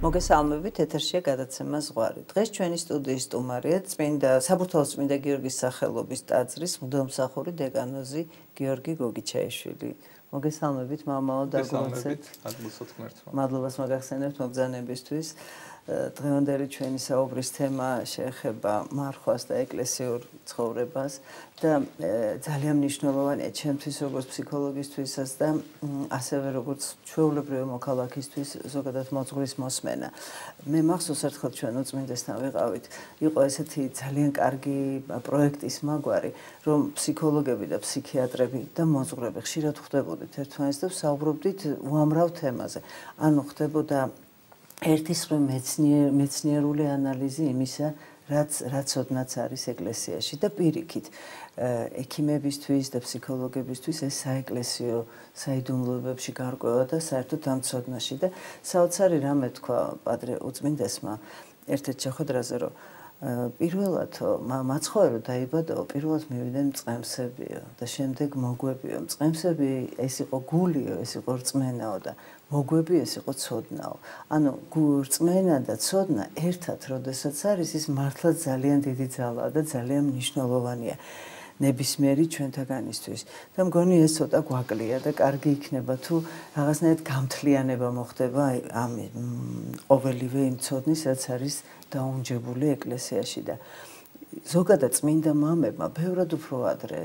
მოგესალმებით, ეთერშია გადაცემა ზღვარი. დღეს ჩვენი სტუდიის სტუმარია საბურთალოს წმინდა გიორგის სახელობის ტაძრის მღვდელმსახური დეკანოზი გიორგი გოგიჩაიშვილი. მოგესალმებით, მამაო და გულოცეთ. მადლობას მოგახსენებთ მოგზაურობისთვის. დღევანდელი ჩვენი საუბრის თემა შეეხება მარხვას და ეკლესიურ ცხოვრებას და ძალიან მნიშვნელოვანია ჩემთვის როგორც ფსიქოლოგისთვისაც და ასევე როგორც ჩვეულებრივი მოქალაქისთვის ზოგადად მოძღვრის მოსმენა. მე მახსოვს ერთხელ ჩვენ უწმინდესთან ვიყავით, იყო ესეთი ძალიან კარგი პროექტის მაგვარი, რომ ფსიქოლოგები და ფსიქიატრები და მოძღვრები ხშირად ხვდებოდით ერთმანეთს და ვსაუბრობდით უამრავ თემაზე. ანუ ხდებოდა ერთის მხრივ მეცნიერული ანალიზი იმისა, რაც ოდნაც არის ეკლესიაში და პირიქით ექიმებისთვის და ფსიქოლოგებისთვის ეს საეკლესიო საიდუმლოებებში გარკვევა და საერთოდ ამ ცოდნაში და საოცარი რამე თქვა პადრე უწმინდესმა ერთ-ერთ შეხვედრაზე, რომ პირველად მაცხოვრო დაიბადაო, პირველად მივიდნენ მწყემსებიო და შემდეგ მოგვებიო. მწყემსები ეს იყო გულიო, ეს იყო რწმენაო და მოგვები ეს იყო ცოდნაო. ანუ რწმენა და ცოდნა ერთად როდესაც არის, ის მართლაც ძალიან დიდი ძალაა და ძალიან მნიშვნელოვანია ნებისმიერი ჩვენთაგანისთვის. და მგონი ეს ცოტა გვაკლია და კარგი იქნება თუ რაღაცნაირად გამთლიანება მოხდება ამ ყოველივე იმ ცოდნის, რაც არის დაუნჯებული ეკლესიაში და ზოგადად წმინდა მამებმა ბევრად უფრო ადრე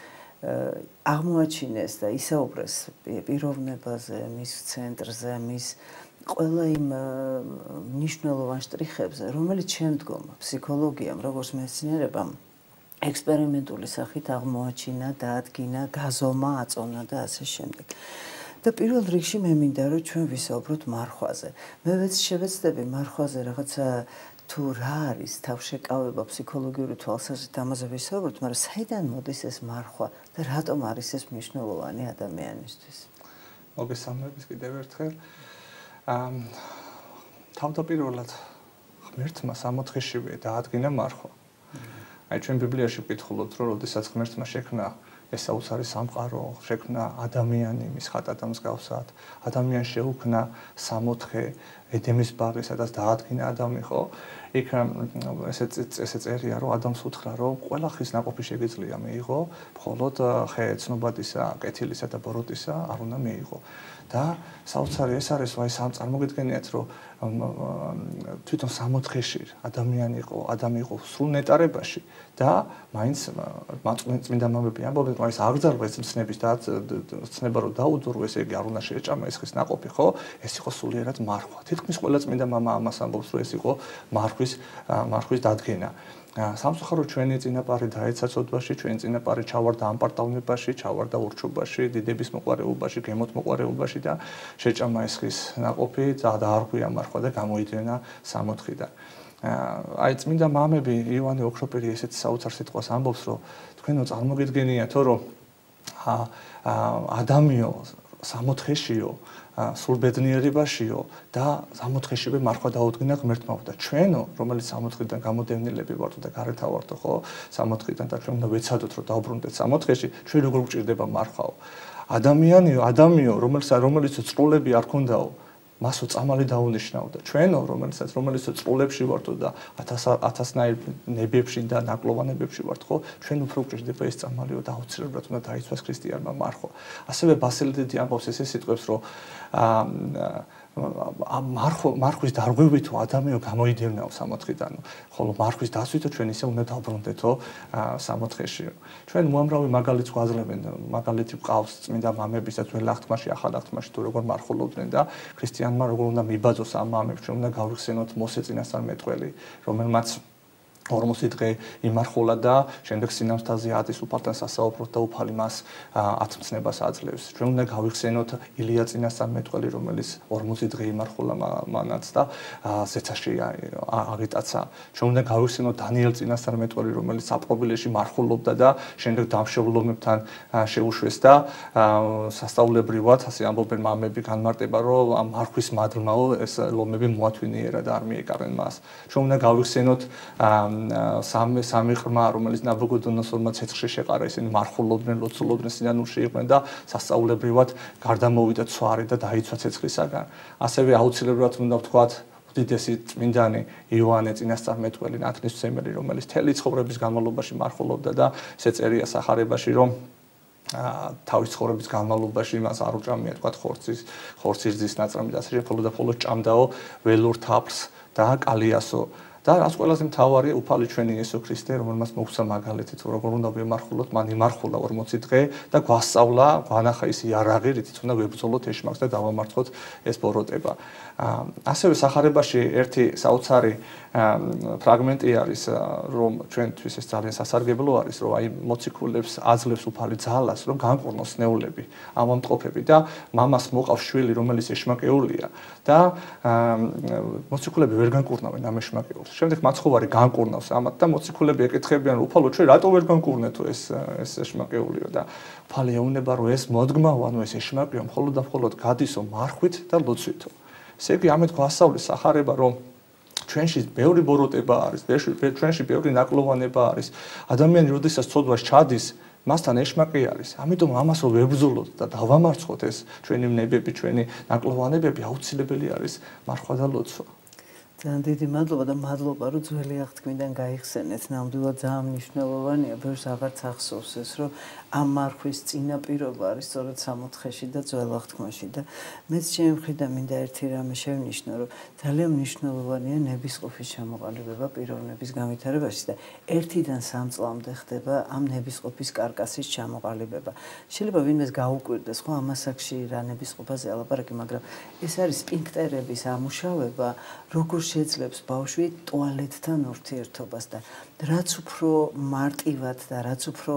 აღმოაჩინეს და ისაუბრეს პიროვნებაზე, მის ცენტრზე, მის ყველა იმ მნიშვნელოვან შტრიხებზე, რომელიც შემდგომ ფსიქოლოგიამ, როგორც მეცნიერებამ ექსპერიმენტული სახით აღმოაჩინა, დაადგინა, გაზომა, აწონა და ასე შემდეგ. და პირველ რიგში მე მინდა რომ ჩვენ ვისაუბროთ მარხვაზე. მე შევეცდები მარხვაზე რაღაცა თუ რა არის თავშეკავება ფსიქოლოგიური თვალსაზრისით ამაზე ვისაუბროთ, მაგრამ საიდან მოდის ეს მარხვა და რატომ არის ეს მნიშვნელოვანი ადამიანისთვის? მოგესალმებით კიდევ ერთხელ. თავდაპირველად ღმერთმა სამოთხეშივე დაადგინა მარხვა. აი ჩვენ ბიბლიაში ვკითხულობთ, რომ როდესაც ღმერთმა შექმნა ეს საოცარი სამყარო, შექმნა ადამიანი მის ხატად და მსგავსად, ადამიანს შეუქმნა სამოთხე ედემის ბაღი, სადაც დაადგინა ადამი, ხო? იქ ესე წერია, რომ ადამიანს უთხრა, რომ ყველა ხის ნაყოფი შეგიძლია მიიღო, მხოლოდ ხე ცნობადისა, კეთილისა და ბოროტისა არ უნდა მიიღო. და საოცარი ეს არის, ვაი წარმოგიდგენიათ, რომ თვითონ სამოთხეში ადამიანი იყო სრულ ნეტარებაში და მაინც წმინდა მამები ამბობენ, რომ ეს აღძარვა ეს ცნება რომ დაუძურვა, ესე იგი არ უნდა შეეჭამა ეს ხის ნაყოფი, ხო? ეს იყო სულიერად მარხვა. თითქმის ყველა წმინდა მამა ამას ამბობს, რომ ეს იყო მარხვის დადგენა. სამწუხაროდ ჩვენი წინაპარი დაეცა ცოდვაში, ჩვენი წინაპარი ჩავარდა ამპარტავნებაში, ჩავარდა ურჩობაში, დიდების მოყარეობაში, გემოთ მოყარეობაში და შეჭამა ეს ხის ნაყოფი, დაარღვია მარხვა და გამოიძენა სამოთხიდან. აი წმინდა მამები იოანე ოქროპირი ესეთი საოცარ სიტყვას ამბობს, რომ თქვენო წარმოგიდგენიათო, რომ ადამიანო სამოთხეშიო, სულ ბედნიერებაშიო და სამოთხეშივე მარხვა დაუდგინა ღმერთმა და ჩვენო, რომელიც სამოთხიდან გამოდევნილები ვართ და გარეთ ავართ, ხო, სამოთხიდან და ჩვენ უნდა ვეცადოთ, რომ დავბრუნდეთ სამოთხეში, ჩვენ როგორ გვჭირდება მარხვაო. ადამიანიო, რომელიც წყლები არ ქონდაო, მასო წამალი დაუნიშნავ და ჩვენო, რომელიც წყლებში ვართო და ათასნაირ ნებებში და ნაკლოვანებებში ვართ, ხო, ჩვენ უფრო გვჭირდება ეს წამალიო და აუცილებლად უნდა დაიცვას ქრისტიანმა მარხვა. ასევე ბასილი დიდი ამბობს ესე სიტყვებს, რომ მარხვის დარღვევითო ადამიანო გამოიდევნაო სამოთხიდან, ხოლო მარხვის დასვითო ჩვენ ისე უნდა დავბრუნდეთო სამოთხეში. ჩვენ უამრავი მაგალითს გვაძლევენ, მაგალითი გვყავს წმინდა მამებისა ძველ აღთქმაში, ახალ აღთქმაში თუ როგორ მარხულობდნენ და ქრისტიანმა როგორ უნდა მიბაძოს ამ მამებს, ჩვენ უნდა გავიხსენოთ მოსე წინასწარმეტყველი, რომელმაც 40 დღე იმარხულა და შემდეგ სინამსთაზე ატის უფალთან სასაუბროთ და უფალი მას ათმცნებას აძლევს. ჩვენ უნდა გავიხსენოთ ილია წინასწარმეტყველი, რომელიც 40 დღე იმარხულა მანაც და ზეცაში აღიტაცა. ჩვენ უნდა გავიხსენოთ დანიელ წინასწარმეტყველი, რომელიც საპყრობილეში მარხულობდა და შემდეგ დამშევლომებთან შეუშვეს და სასწაულებრივად, ასე ამბობენ მამები, განმარტება, რომ ამ მარხვის მადლმაო ეს ლომები მოათვინიერა და არ მიეკარენ მას. ჩვენ უნდა გავიხსენოთ სამი ყრმა, რომელიც ნაბუქოდონოსორმა ცეცხლში შეყარა, ისინი მარხულობდნენ, ლოცულობდნენ, სინანულში იყვნენ და სასწაულებრივად გარდამოვიდა ცვარი და დაიცვა ცეცხლისაგან. ასევე აუცილებლად უნდა ვთქვათ უდიდესი წმინდანი იოანე წინასწარმეტყველი ნათლისმცემელი, რომელიც მთელი ცხოვრების განმავლობაში მარხულობდა და ესე წერია სახარებაში, რომ თავის ცხოვრების განმავლობაში მას არ უჭამია თქვა ხორცის ძის ნაწრამი და ასე შეფოლო და ფოლო ჭამდაო ველურ თაფლს და კალიასო და რაც ყველაზე მთავარია უფალი ჩვენი იესო ქრისტე, რომელმაც მოგვცა მაგალითი თუ როგორ უნდა ვიმარხულოთ, მან იმარხულა 40 დღე და გვასწავლა, გვანახა ის იარაღი, რითიც უნდა ვებრძოლოთ ეშმაკს და დავამარცხოთ ეს ბოროტება. ასევე სახარებაში ერთი საოცარი ფრაგმენტი არის, რომ ჩვენთვის ეს ძალიან სასარგებლო არის, რომ აი მოციქულებს აძლევს უფალი ძალას, რომ განკურნოს ნეულები, ამომტყოფები და მამას მოყავს შვილი, რომელიც ეშმაკეულია და მოციქულები ვერ განკურნავენ ამ ეშმაკეულს. შემდეგ მაცხოვარი განკურნავს ამათ და მოციქულები ეკითხებიან, უფალო, ჩვენ რატო ვერ განკურნეთო ეს ეშმაკეულიო და უფალი ეუბნება, რომ ეს მოდგმაო, ანუ ეს ეშმაკეო მხოლოდ და მხოლოდ გადისო მარხვით და ლოცვითო. ესე იგი ამით გვასწავლის სახარება, რომ ჩვენში ბევრი ბოროტება არის, ჩვენში ბევრი ნაკლოვანება არის. ადამიანი როდესაც ცოდვას ჩადის, მასთან ეშმაკი არის. ამიტომ ამას რომ ვებრძოლოთ და დავამარცხოთ ეს ჩვენი ნებები, ჩვენი ნაკლოვანებები, აუცილებელი არის მარხვა და ლოცვა. ძალიან დიდი მადლობა და მადლობა რომ ძველი აღთქმიდან გაიხსენეთ. ნამდვილად ძალიან მნიშვნელოვანია, ბევრს აღარც ახსოვს ეს, რომ ამ მარხვის წინაპირობა არის სწორედ 64-ში და ძველ აღთქმაში და მეც ჩემი მხრიდან მინდა ერთი რამე შევნიშნო, რომ ძალიან მნიშვნელოვანია ნებისყოფის ჩამოყალიბება პიროვნების განვითარებაში და 1-დან 3 წლამდე ხდება ამ ნებისყოფის კარკასის ჩამოყალიბება. შეიძლება ვინმეს გაუკვირდეს, ხო, ამ ასაკში რა ნებისყოფაზე ალაპარაკი, მაგრამ ეს არის სფინქტერების ამუშავება, როგორ შეძლებს ბავშვი ტუალეტთან ურთიერთობას და რაც უფრო მარტივად და რაც უფრო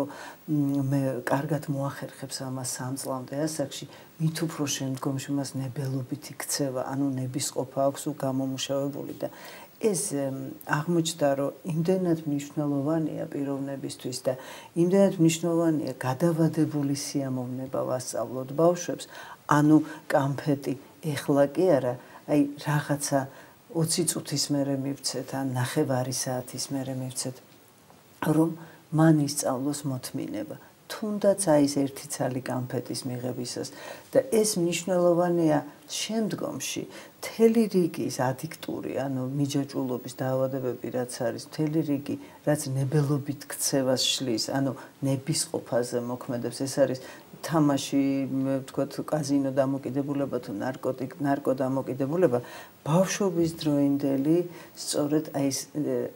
კარგად მოახერხებს ამას 3 წლამდე ასაკში, მით უფრო შემდგომში მას ნებელობითი ქცევა, ანუ ნებისყოფა აქვს გამომუშავებული და ეს აღმოჩნდა, რომ იმდენად მნიშვნელოვანია პიროვნებისთვის და იმდენად მნიშვნელოვანია გადავადებული სიამოვნება ვასწავლოთ ბავშვებს, ანუ კამფეტი ეხლა კი არა, აი რაღაცა 20 წუთის მერე მივცეთ ან 9 საათის მერე მივცეთ, რომ მან ისწავლოს მოთმინება. თუნდაც აი ეს ერთი ცალი კამფეტის მიღებისას და ეს მნიშვნელოვანია შემდგომში მთელი რიგი ადიქტური, ანუ მიჯაჭვულობის დაავადებები რაც არის, მთელი რიგი რაც ნებელობით ქცევას შლის, ანუ ნებისყოფაზე მოქმედებს, ეს არის თამაში, ვთქვათ, კაზინო დამოკიდებულება თუ ნარკო დამოკიდებულება, ბავშვობის დროინდელი სწორედ აი ეს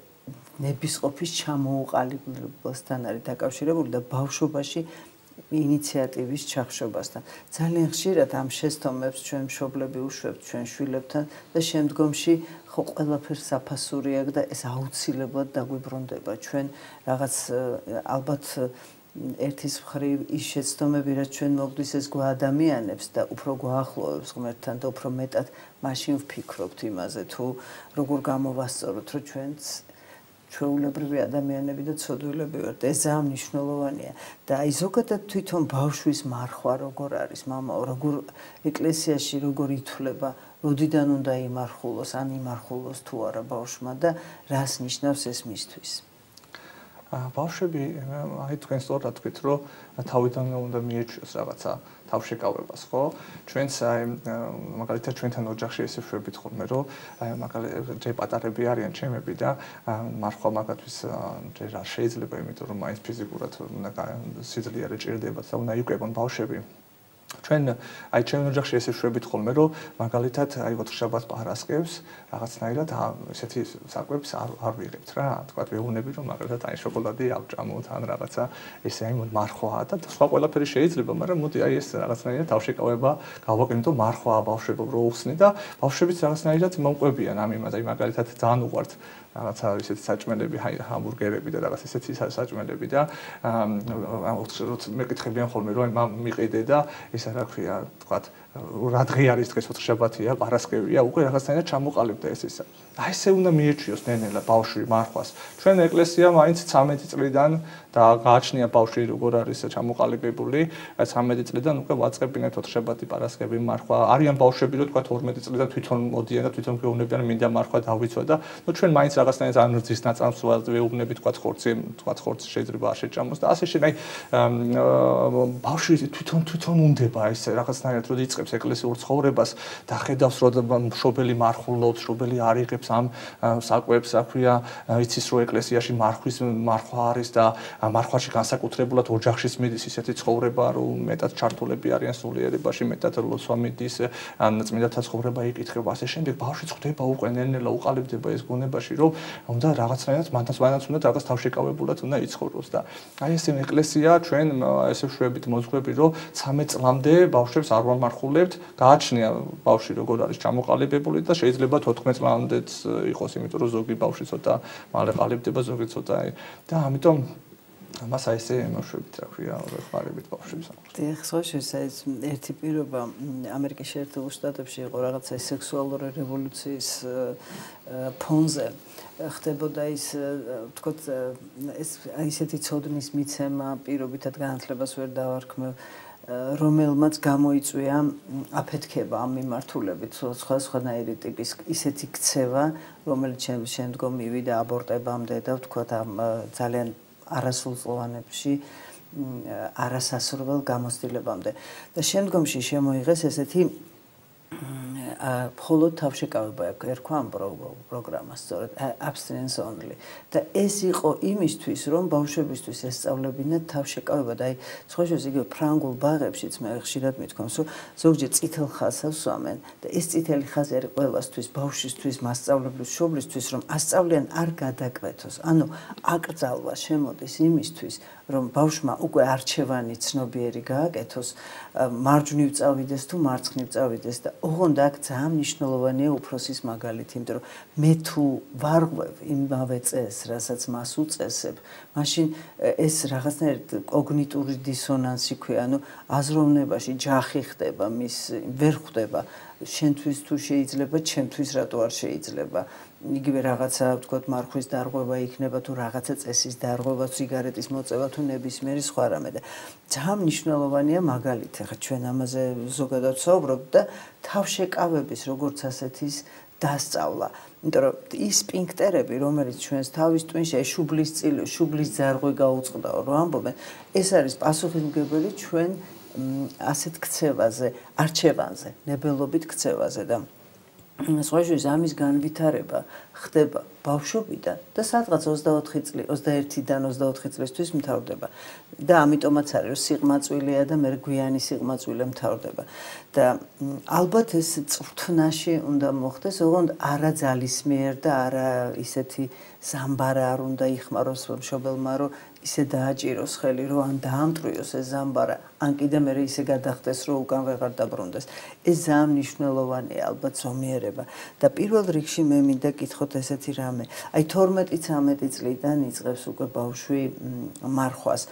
ნებისყოფის ჩამოუყალიბებასთან არის დაკავშირებული და ბავშვობაში ინიციატივის ჩახშობასთან. ძალიან ხშირად ამ შესთომებს ჩვენ მშობლები უშვებთ ჩვენ შვილებთან და შემდგომში ხო ყველაფერს საფასური აქვს და ეს აუცილებლად დაგვიბრუნდება. ჩვენ რაღაც ალბათ ერთის მხრივ ის შეცდომები, რაც ჩვენ მოგდის, ეს გვაადამიანებს და უფრო გვაახლოვებს ღმერთთან და უფრო მეტად მაშინ ვფიქრობთ იმაზე, თუ როგორ გამოვასწოროთ, რომ ჩვენც ჩვეულებრივი ადამიანები და ცოდვილები ვართ. ეს ძალიან მნიშვნელოვანია და აი ზოგადად თვითონ ბავშვის მარხვა როგორ არის, მამაო, როგორ ეკლესიაში როგორ ითვლება, როდიდან უნდა იმარხულოს, ან იმარხულოს თუ არა ბავშვმა და რას ნიშნავს ეს მისთვის. ბავშვები, აი თქვენ სწორად თქვით, რომ თავიდან უნდა მიეჩვიოს რაღაცა თავშეკავებას, ხო? ჩვენც აი მაგალითად ჩვენთან ოჯახში ესე შვებით ხოლმე, რომ აი მაგალითად ჯერ პატარები არიან ჩემები და მარხვა მაგათთვის ჯერ არ შეიძლება, იმიტომ რომ მაინც ფიზიკურად სიძლიერე ჭირდებათ და უნდა იკვებონ ბავშვები. ჩვენ აი ჩვენ ოჯახში ესე შვებით ხოლმე, რომ მაგალითად აი ოთხშაბათს პარასკევს რაღაცნაირად ესეთი საკვებს არ ვიღებთ რა. თქვა ვეუბნები რომ მაგალითად აი შოკოლადი ავჭამოთ ან რაღაცა ესე აი მარხვაა და სხვა ყველაფერი შეიძლება, მაგრამ მოდი აი ეს რაღაცნაირად თავშეკავება გავაკეთო მარხვა ბავშვებო რო უხსნი და ბავშვებიც რაღაცნაირად მომყვებიან ამ იმას, აი მაგალითად ძალიან უყვართ რაღაცა ისეთი საჭმელები, ჰამბურგერები და რაღაც ისეთი საჭმელები და მეკითხებიან ხოლმე რომ აი მიყიდე და ისა რა ქვია, თქვათ, რა დღე არის დღეს ოთხშაბათია, პარასკევია, უკვე რაღაცნაირად ჩამოყალიბდა ეს ისა. აი ესე უნდა მიეჩვიოს ნენელა ბავშვი მარხვას. ჩვენ ეკლესია მაინც 13 წლიდან და გააჩნია ბავშვი როგორ არის ჩამოყალიბებული 13 წლიდან უკვე ვაწყებინეთ 4-შაბათი პარასკევი მარხვა არიან ბავშვები რომ თქვა 12 წლიდან თვითონ მოდიან და თვითონ გეუბნებიან მინდა მარხვა დავიცვა და ნუ ჩვენ მაინც რაღაცნაირად ანრძის ნაწამს ვეუბნებით თქვა ხორცი შეიძლება არ შეჭამოს და ასე შენ აი ბავშვი თვითონ უნდება ეს რაღაცნაირად რომ იწყებს ეკლესიურ ცხოვრებას და ხედავს რომ მშობელი მარხულობს, მშობელი არიღებს ამ საკვებს, აქვია იცის რომ ეკლესიაში მარხვა არის და მარხვაში განსაკუთრებულად ოჯახშიც მიდის ისეთი ცხოვრება რომ მეტად ჩართულები არიან სულიერებაში, მეტად ლოცვა მიდის, წმინდათა ცხოვრება იკითხება, ასე შემდეგ ბავშვი ხვდება უკვე ნელ-ნელა უყალიბდება ეს გონებაში რომ უნდა რაღაცნაირად მანაც უნდა რაღაც თავშეკავებულად უნდა იცხოვროს და აი ეს ეკლესია ჩვენ ესე ვშვებით მოძღვები რომ 13 წლამდე ბავშვებს არ ვამარხულებთ, გააჩნია ბავშვი როგორ არის ჩამოყალიბებული და შეიძლება 14 წლამდეც იყოს, იმიტომ რომ ზოგი ბავშვი ცოტა მალე ყალიბდება, ზოგი ცოტა და ამიტომ მას აი ესე ემოშვებით, რა ქვია, ვეხმარებით ბავშვებს. დიახ, ხო ეს ერთი პირობა ამერიკის შეერთებულ შტატებში იყო რაღაცა სექსუალური რევოლუციის ფონზე ხდებოდა ის თქო ეს ისეთი ცოდნის მიცემა პირობითად განათლებას ვერ დავარქმევ რომელმაც გამოიწვია აფეთქება ამ მიმართულებით სხვადასხვანაირი ტიპის ისეთი ქცევა რომელიც შემდგომ მივიდა აბორტებამდე და ვთქვათ ამ ძალიან არასრულწლოვანებში არასასურველ გამოცდილებამდე და შემდგომში შემოიღეს ესეთი მხოლოდ თავშეკავება ერქვა ამ პროგრამას სწორედ abstinence only და ეს იყო იმისთვის რომ ბავშვებისთვის ესწავლებინათ თავშეკავება და აი სხვაშორის იგივე ფრანგულ ბაღებშიც მე ხშირად მithქვამს რომ ზოგჯერ წითელ ხაზს სვამენ და ეს წითელი ხაზი არის ყველასთვის ბავშვისთვის მასწავლებლის მშობლისთვის რომ ასწავლიან არ გადაკვეთოს ანუ აკრძალვა შემოდის იმისთვის რომ ბავშვმა უკვე არჩევანი ცნობიერი გააკეთოს მარჯვნივ წავიდეს თუ მარცხნივ წავიდეს და ოღონდ აქ ძალიან მნიშვნელოვანია უფროსის მაგალითი, იმიტომ რომ მე თუ ვარღვევ იმავე წესს, რასაც მას უწესებ, მაშინ ეს რაღაცნაირად კოგნიტური დისონანსი ქვია, ანუ აზროვნებაში ჯახი ხდება, მის ვერ ხვდება შენთვის თუ შეიძლება, ჩემთვის რატო არ შეიძლება. იგივე რაღაცა ვთქვათ მარხვის დარღვევა იქნება თუ რაღაცა წესის დარღვევა, სიგარეტის მოწევა თუ ნებისმიერი სხვა რამე და ძალიან მნიშვნელოვანია მაგალითი, ხა ჩვენ ამაზე ზოგადად ვსაუბრობთ და თავშეკავების როგორც ასეთის დასწავლა. იმიტომ რომ ის სპინქტერები, რომელიც ჩვენს თავის ტვინში შუბლის ძარღვი გაუწყდაო, რომ ამბობენ, ეს არის პასუხისმგებელი ჩვენ ასეთ ქცევაზე, არჩევანზე, ნებელობით ქცევაზე და სხვაშორის ამის განვითარება ხდება ბავშვობიდან და სადღაც 21-დან 24 წლისთვის მთავრდება და ამიტომაც არის რომ სიღმაწვილია და მე გვიანი სიღმაწვილი მთავრდება და ალბათ ეს წვრთნაში უნდა მოხდეს ოღონდ არა ძალისმიერ და არა ისეთი ზამბარა არ უნდა იხმაროს მშობელმა რომ ისე დააჭიროს ხელი რომ ან დაამტვრიოს ეს ზამბარა ან კიდე მე ისე გადახდეს რომ უკან ვეღარ დაბრუნდეს ეს ძალიან მნიშვნელოვანია ალბათ ზომიერება და პირველ რიგში მე მინდა კითხოთ ესეთი რამე აი 12-13 წლიდან იწყებს უკვე ბავშვი მარხვას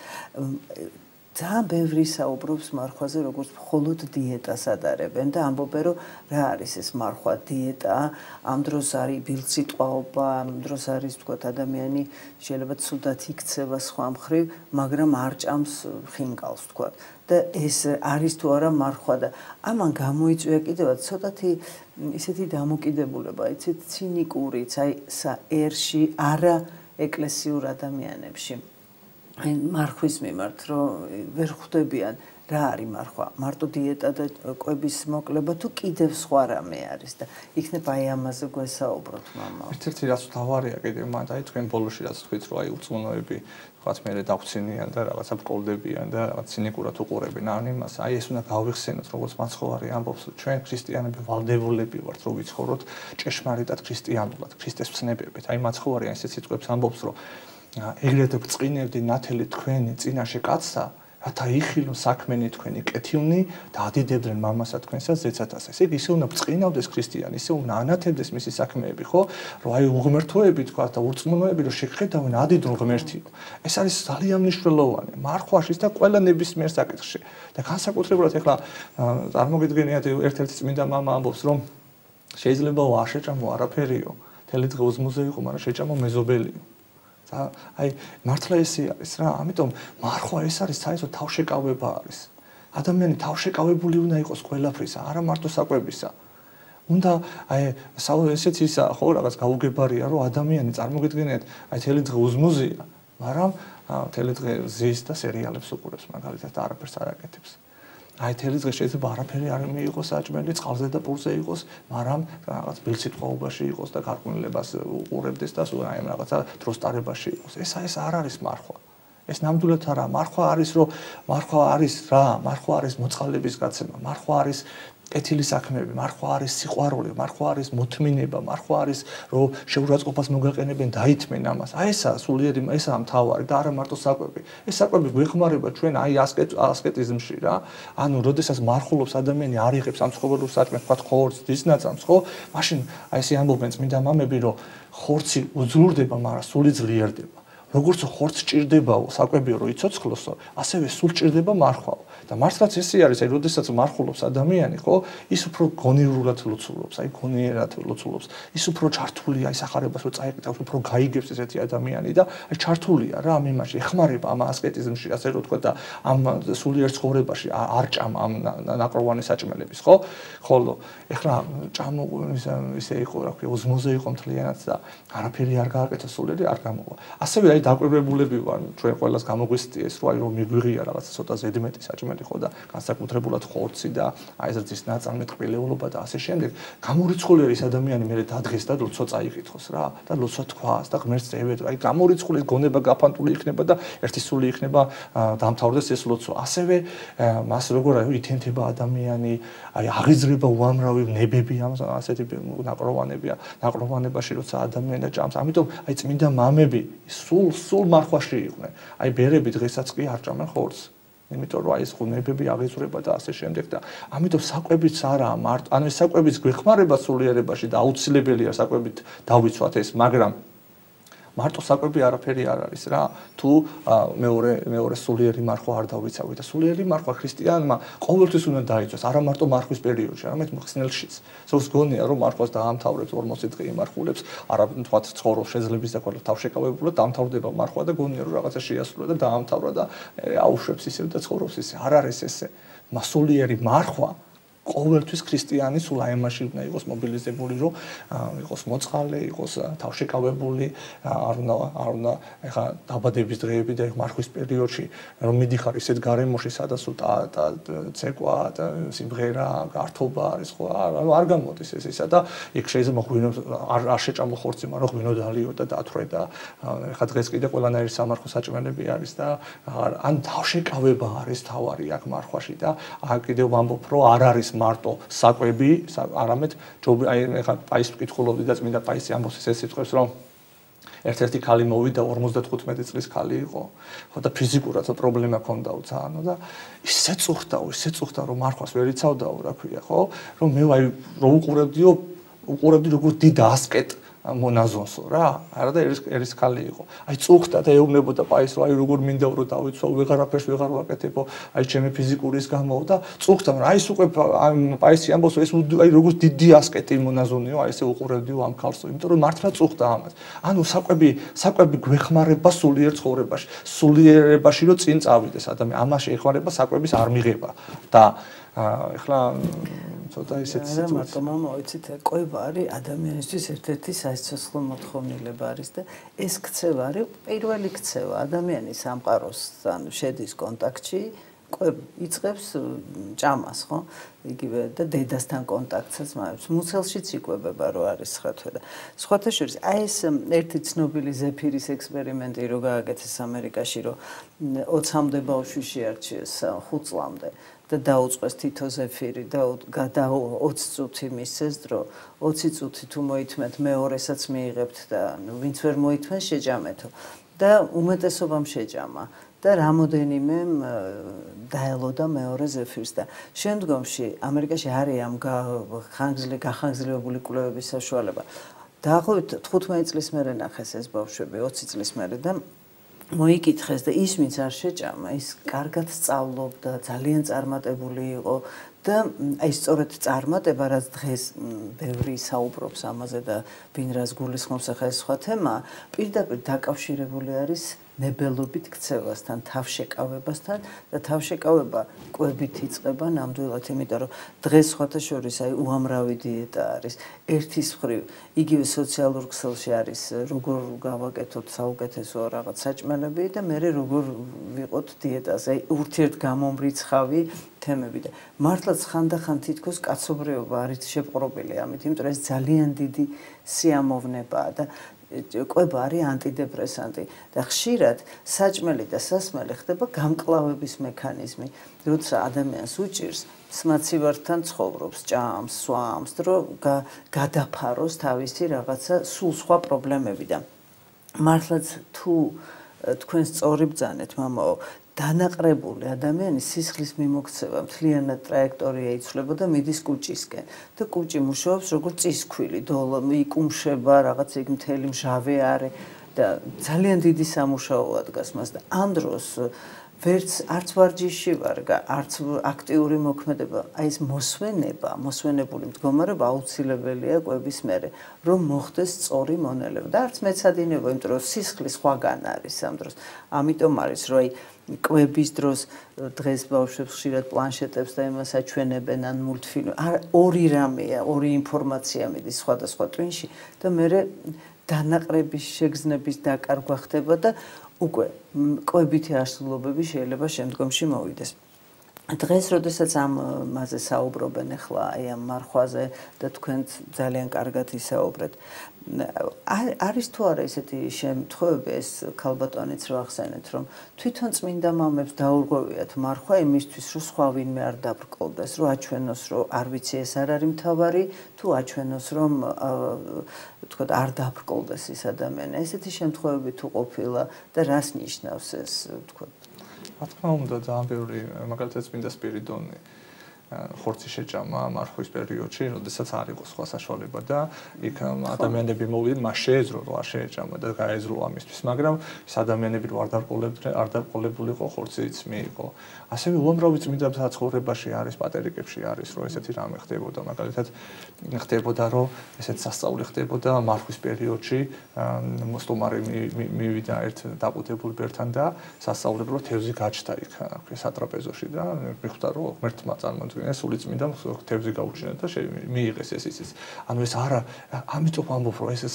ძალიან ბევრი საუბრობს მარხვაზე როგორც მხოლოდ დიეტას ადარებენ და ამბობენ რომ რა არის ეს მარხვა დიეტა ამ დროს არის ბილწიტყვაობა ამ დროს არის თქვათ ადამიანი შეიძლება ცუდად იქცევა სხვა მხრივ მაგრამ არ ჭამს ხინკალს თქვათ და ეს არის თუ არა მარხვა და ამან გამოიწვია კიდევაც ცოტათი ისეთი დამოკიდებულება იცით ცინიკურიც აი ერში არა ეკლესიურ ადამიანებში აი მარხვის მიმართ რომ ვერ ხვდებიან რა არის მარხვა მარტო დიეტა და კვების მოკლება თუ კიდევ სხვა რამე არის და იქნებ აი ამაზე გვესაუბროთ მამა ერთ-ერთი რაც თავარია კიდევ მანდ აი თქვენ ბოლოში რაც თქვით რომ აი უწმუნოები თქვათ მე დაგვცინიან და რაღაცა ბრკოლდებიან და რაღაც ცინიკურად უყურებენ ან იმას აი ეს უნდა გავიხსენოთ როგორც მაცხოვარი ამბობს ჩვენ ქრისტიანები ვალდებულები ვართ რომ ვიცხოვროთ ჭეშმარიტად ქრისტიანულად ქრისტეს ვცნებებით აი მაცხოვარი აი ესეთ სიტყვებს ამბობს რომ ეგრეთ გწყინებდი ნათელი თქვენი წინაშე კაცსა რათა იხილო საქმენი თქვენი კეთილნი და ადიდებდნენ მამასა თქვენსა ზეცათას ესე ისე უნდა გწყინავდეს ქრისტიანი ისე უნდა ანათებდეს მისი საქმეები ხო რომ აი უღმერთოები თქვა და ურწმუნოები რომ შეგხედავენ ადიდრულ ღმერთიო ეს არის ძალიან მნიშვნელოვანი მარხვაშიც და ყველა ნებისმიერ საკითხში და განსაკუთრებულად ეხლა წარმოგიდგენიათ ერთ-ერთი წმინდა მამა ამბობს რომ შეიძლება არ შეჭამო არაფერიო თელი დღე უზმუზე იყო მაგრამ შეჭამო მეზობელიო და აი მართლა ესე არის რა, ამიტომ მარხვა ეს არის საერთოდ თავშეკავება არის. ადამიანი თავშეკავებული უნდა იყოს ყველაფრისა, არა მარტო საკვებისა. უნდა აი ესეც ისა ხო რაღაც გაუგებარია რომ ადამიანი წარმოგიდგენიათ აი თელი დღე უზმოზია, მაგრამ თელი დღე ზის და სერიალებს უყურებს მაგალითად და არაფერს არ აკეთებს. აი თელი დღე შეიძლება არაფერი არ მიიღოს საჭმელი, წყალზე და პურზე იყოს, მაგრამ რაღაც ბილსიტყვაობაში იყოს და გარყვნილებას უყურებდეს და სულ აი რაღაცა დროს ტარებაში იყოს. ეს არ არის მარხვა. ეს ნამდვილად არა, მარხვა არის რომ მარხვა არის რა, მარხვა არის მოწყალების გაცემა, მარხვა არის კეთილი საქმეები, მარხვა არის სიყვარული, მარხვა არის მოთმინება, მარხვა არის რომ შეურაცხყოფას მოგაყენებენ დაითმენ ამას. აი ესაა სულიერი, ესაა მთავარი და არა მარტო საკვები. ეს საკვები გვეხმარება ჩვენ აი ასკეტიზმში რა. ანუ როდესაც მარხულობს ადამიანი არ იღებს ამ ცხოველურ საჭმელს, თქვა ხორცს, დის ნაწამს, ხო? მაშინ აი ესე ამბობენ წმინდა მამები, რომ ხორცი უძლურდება, მაგრამ სული ძლიერდება. როგორც ხორცს ჭირდებაო საკვებიო რომ იცოცხლოსო, ასევე სულ ჭირდება მარხვაო. და მართლაც ესე არის, აი როდესაც მარხულობს ადამიანი, ხო, ის უფრო გონივრულად ლოცულობს, აი გონიერად ლოცულობს. ის უფრო ჩართულია, აი სახარებას რო წაეკეთავს, უფრო გაიგებს ესეთი ადამიანი და აი ჩართულია რა ამ იმაში, ეხმარება ამ ასკეტიზმში, ასე რომ თქვა და ამ სულიერ ცხოვრებაში არ ჭამ ამ ნაკროვანი საჭმელების, ხო? ხოლო ეხლა ჭამო ისე იყო, რა ქვია, ოზმოზე იყო მთლიანად და არაფერი არ გააკეთა სულიერი არ გამოვა. ასევე აი დაკვირვებულები ვარ, ჩვენ ყველას გამოგვესწიეს, რომ აი რომ მიგვიღია რაღაცა ცოტა ზედმეტი საჭმელი ხო და განსაკუთრებულად ხორცი და აი ეს რძის ნაწარმი ტყბილეულობა და ასე შემდეგ. გამორიცხული ის ადამიანი მე დადგეს და ლოცვა წაიკითხოს რა და ლოცვა თქვას და ღმერთს ევედო. აი გამორიცხული გონება გაფანტული იქნება და ერთი სული იქნება დამთავრდეს ეს ლოცვა. ასევე მას როგორ ითენთება ადამიანი, აი აღიზრება უამრავი ნებები ამ ასეთი ნაკროვანებაში როცა ადამიანი და ჭამს. ამიტომ აი წმინდა მამები სულ მარხვაში იყვნენ. აი ბერები დღესაც კი არ ჭამენ ხორცს. იმიტომ რომ აი ეს ნებები აღიზრება და ასე შემდეგ და ამიტომ საკვებიც არაა მარტო, ანუ ეს საკვებიც გვეხმარება სულიერებაში და აუცილებელია საკვებით დავიცვათ ეს, მაგრამ მარტო საკვები არაფერი არ არის რა. თუ მეორე სულიერი მარხვა არ დავიცავი და სულიერი მარხვა ქრისტიანმა ყოველთვის უნდა დაიცვას, არა მარტო მარხვის პერიოდში, არამედ მხსნელშიც. სულს გონია რომ მარხვას დაამთავრებს 40 დღე იმარხულებს, არა თქვა ცხოვრობს შეძლების და ყველა თავშეკავებულად დამთავრდება მარხვა და გონია რომ რაღაცა შეასრულა და დაამთავრა და აუშვებს ისევ და ცხოვრობს ისე. არ არის ესე. სულიერი მარხვა ყოველთვის ქრისტიანი სულ აი ამაში უნდა იყოს მობილიზებული, რომ იყოს მოწყალე, იყოს თავშეკავებული, არ უნდა ეხა დაბადების დღეები და მარხვის პერიოდში რომ მიდიხარ ისეთ გარემოში, სადაც ცეკვა და სიმღერა, გართობა არის ხო, არ გამოდის ეს ისა და იქ შეიძლება ღვინო არ შეჭამო ხორცი, მაგრამ ღვინო დალიო და დათვრე და ეხა დღეს კიდე ყველანაირი სამარხო საჭმელები არის და ან თავშეკავება არის თავარი აქ მარხვაში და კიდევ ვამბობ, რომ არ არის მარტო საკვები, არამედ აი ეხლა პაის ვკითხულობდი და წმინდა პაისი ამბობს ეს სიტყვებს, რომ ერთ-ერთი ქალი მოვიდა 55 წლის ქალი იყო, ხო და ფიზიკურად პრობლემა ჰქონდაო ძალიან და ისე წუხდა რომ მარხვას ვერ იცავდაო, რა ქვია, ხო? რომ მე აი რო უყურებდი როგორ დიდ ასკეტ მონაზონსო რა, არა და ერის ქალი იყო. აი წუხდა და ეუბნებოდა პაის, რომ აი როგორ მინდა რომ დავიცვა, ვეღარაფერს ვეღარ ვაკეთებო, აი ჩემი ფიზიკურის გამო და წუხდა, მაგრამ აი ეს უკვე პაისი ამბობს, ეს აი როგორ დიდი ასკეტი მონაზონიო, აი ესე უყურებდიო ამ ქალს, იმიტომ რომ მართლა წუხდა ამას. ანუ საკვები გვეხმარება სულიერ ცხოვრებაში, სულიერებაში რომ წინ წავიდეს ადამიანი, ამაში ეხმარება საკვების არ მიღება და ეხლა ცოტა ისეთ სიტუაცია. მარტო მამა, ვიცით, კვება არის ადამიანისთვის ერთ-ერთი სასიცოცხლო მოთხოვნილება არის და ეს ქცევა არის პირველი ქცევა ადამიანის სამყაროს, ანუ შედის კონტაქტში, იწყებს ჭამას, ხო? იგივე და დედასთან კონტაქტსაც მაქვს. მუცელშიც იკვებება რო არის სხვათა და სხვათა შორის აი ეს ერთი ცნობილი ზეფირის ექსპერიმენტი რო გააკეთეს ამერიკაში, რომ 20-მდე ბავშვი შეარჩიეს 5 წლამდე. და დაუწყეს თითო ზეფირი და 20 წუთი მისცეს დრო 20 წუთი თუ მოითმეთ მეორესაც მიიღებთ და ვინც ვერ მოითმეს შეჯამეთო და უმეტესობამ შეჯამა და რამოდენიმე დაელოდა მეორე ზეფირს და შემდგომში ამერიკაში არის ამ გახანგრძლივებული კვლევების საშუალება დაახლოებით 15 წლის მერე ნახეს ეს ბავშვები 20 წლის მერე და მოიკითხეს და ის ვინც არ შეჭამა, ის კარგად სწავლობდა, ძალიან წარმატებული იყო და აი სწორედ წარმატება, რაც დღეს ბევრი საუბრობს ამაზე და ვინ რას გულისხმობს, ახლა ეს სხვა თემაა, პირდაპირ დაკავშირებული არის ნებელობით ქცევასთან, თავშეკავებასთან და თავშეკავება კვებით იწყება ნამდვილად, იმიტომ რომ დღეს სხვათა შორის აი უამრავი დიეტა არის. ერთის მხრივ იგივე სოციალურ ქსელში არის როგორ გავაკეთოთ საუკეთესო რაღაც საჭმელები და მე როგორ ვიყოთ დიეტაზე, აი ურთიერთგამომრიცხავი თემები და მართლაც ხანდახან თითქოს კაცობრიობა არის შეპყრობილი ამით, იმიტომ რომ ეს ძალიან დიდი სიამოვნებაა და კვება არის ანტიდეპრესანტი და ხშირად საჭმელი და სასმელი ხდება გამკლავების მექანიზმი. როცა ადამიანს უჭირს სმაცივართან ცხოვრობს, ჭამს, სვამს, რომ გადაფაროს თავისი რაღაცა სულ სხვა პრობლემები და მართლაც თუ თქვენ სწორი ბრძანეთ, მამაო, დანაყრებული ადამიანი სისხლის მიმოქცევა მთლიანად ტრაექტორია იცვლება და მიდის კუჭისკენ და კუჭი მუშაობს როგორც წისქვილი, იკუმშება რაღაც იქ მთელი მჟავე არის და ძალიან დიდი სამუშაოა დგას მას და ამ დროს ვერც არც ვარჯიში ვარ, არც აქტიური მოქმედება, აი ეს მოსვენებული მდგომარეობა აუცილებელია კვების მერე, რომ მოხდეს სწორი მონელება და არც მეცადინება, იმიტომ რომ სისხლის სხვაგან არის ამ დროს. ამიტომ არის, რომ აი კვების დროს დღეს ბავშვებს ხშირად პლანშეტებს და იმას აჩვენებენ ან მულტფილმ. ორი რამეა, ორი ინფორმაცია მიდის სხვადასხვა ტვინში და მე დანაყრების შეგრძნების დაკარგვა ხდება და უკვე კვებითი არსულობები შეიძლება შემდგომში მოვიდეს. დღეს, როდესაც ამაზე საუბრობენ ახლა აი ამ მარხვაზე და თქვენც ძალიან კარგად ისაუბრეთ. არის თუ არა ესეთი შემთხვევები, ეს ქალბატონიც რო ახსენეთ, რომ თვითონ წმინდა მამებს დაურღვევიათ მარხვა იმისთვის, რომ სხვა ვინმე არ დაბრკოლდეს, რომ აჩვენოს, რომ არ ვიცი ეს არ არის მთავარი, თუ აჩვენოს, რომ თქვათ არ დაბრკოლდეს ეს ადამიანი. ესეთი შემთხვევები თუ ყოფილა და რას ნიშნავს ეს, თქვათ? რა თქმა უნდა, ძალიან ბევრი, მაგალითად წმინდა სპირიდონი ხორცი შეჭამა მარხვის პერიოდში, როდესაც არ იყო სხვა საშუალება და იქ ადამიანები მოვიდნენ, მას შეეძრო რომ არ შეეჭამა და გაეძლო ამისთვის, მაგრამ ეს ადამიანები რო არ დაბრკოლებულიყო, ხორციც მიიღო. ასევე უამრავი წმინდა საცხოვრებაში არის, პატერიკებში არის, რომ ესეთი რამე ხდებოდა, მაგალითად ხდებოდა, რომ ესეთი სასწაული ხდებოდა მარხვის პერიოდში, მოსტომარი მივიდა ერთ დაპუტებულ ბერთან და სასწაულებრივად თევზი გაჩნდა იქ სატრაპეზოში და მიხვდა რომ ღმერთმა წარმოიდგინა სული წმინდა თევზი გაუჩინა და მიიღეს ეს ისიც. ანუ ეს არა, ამიტომ ამბობ რომ ეს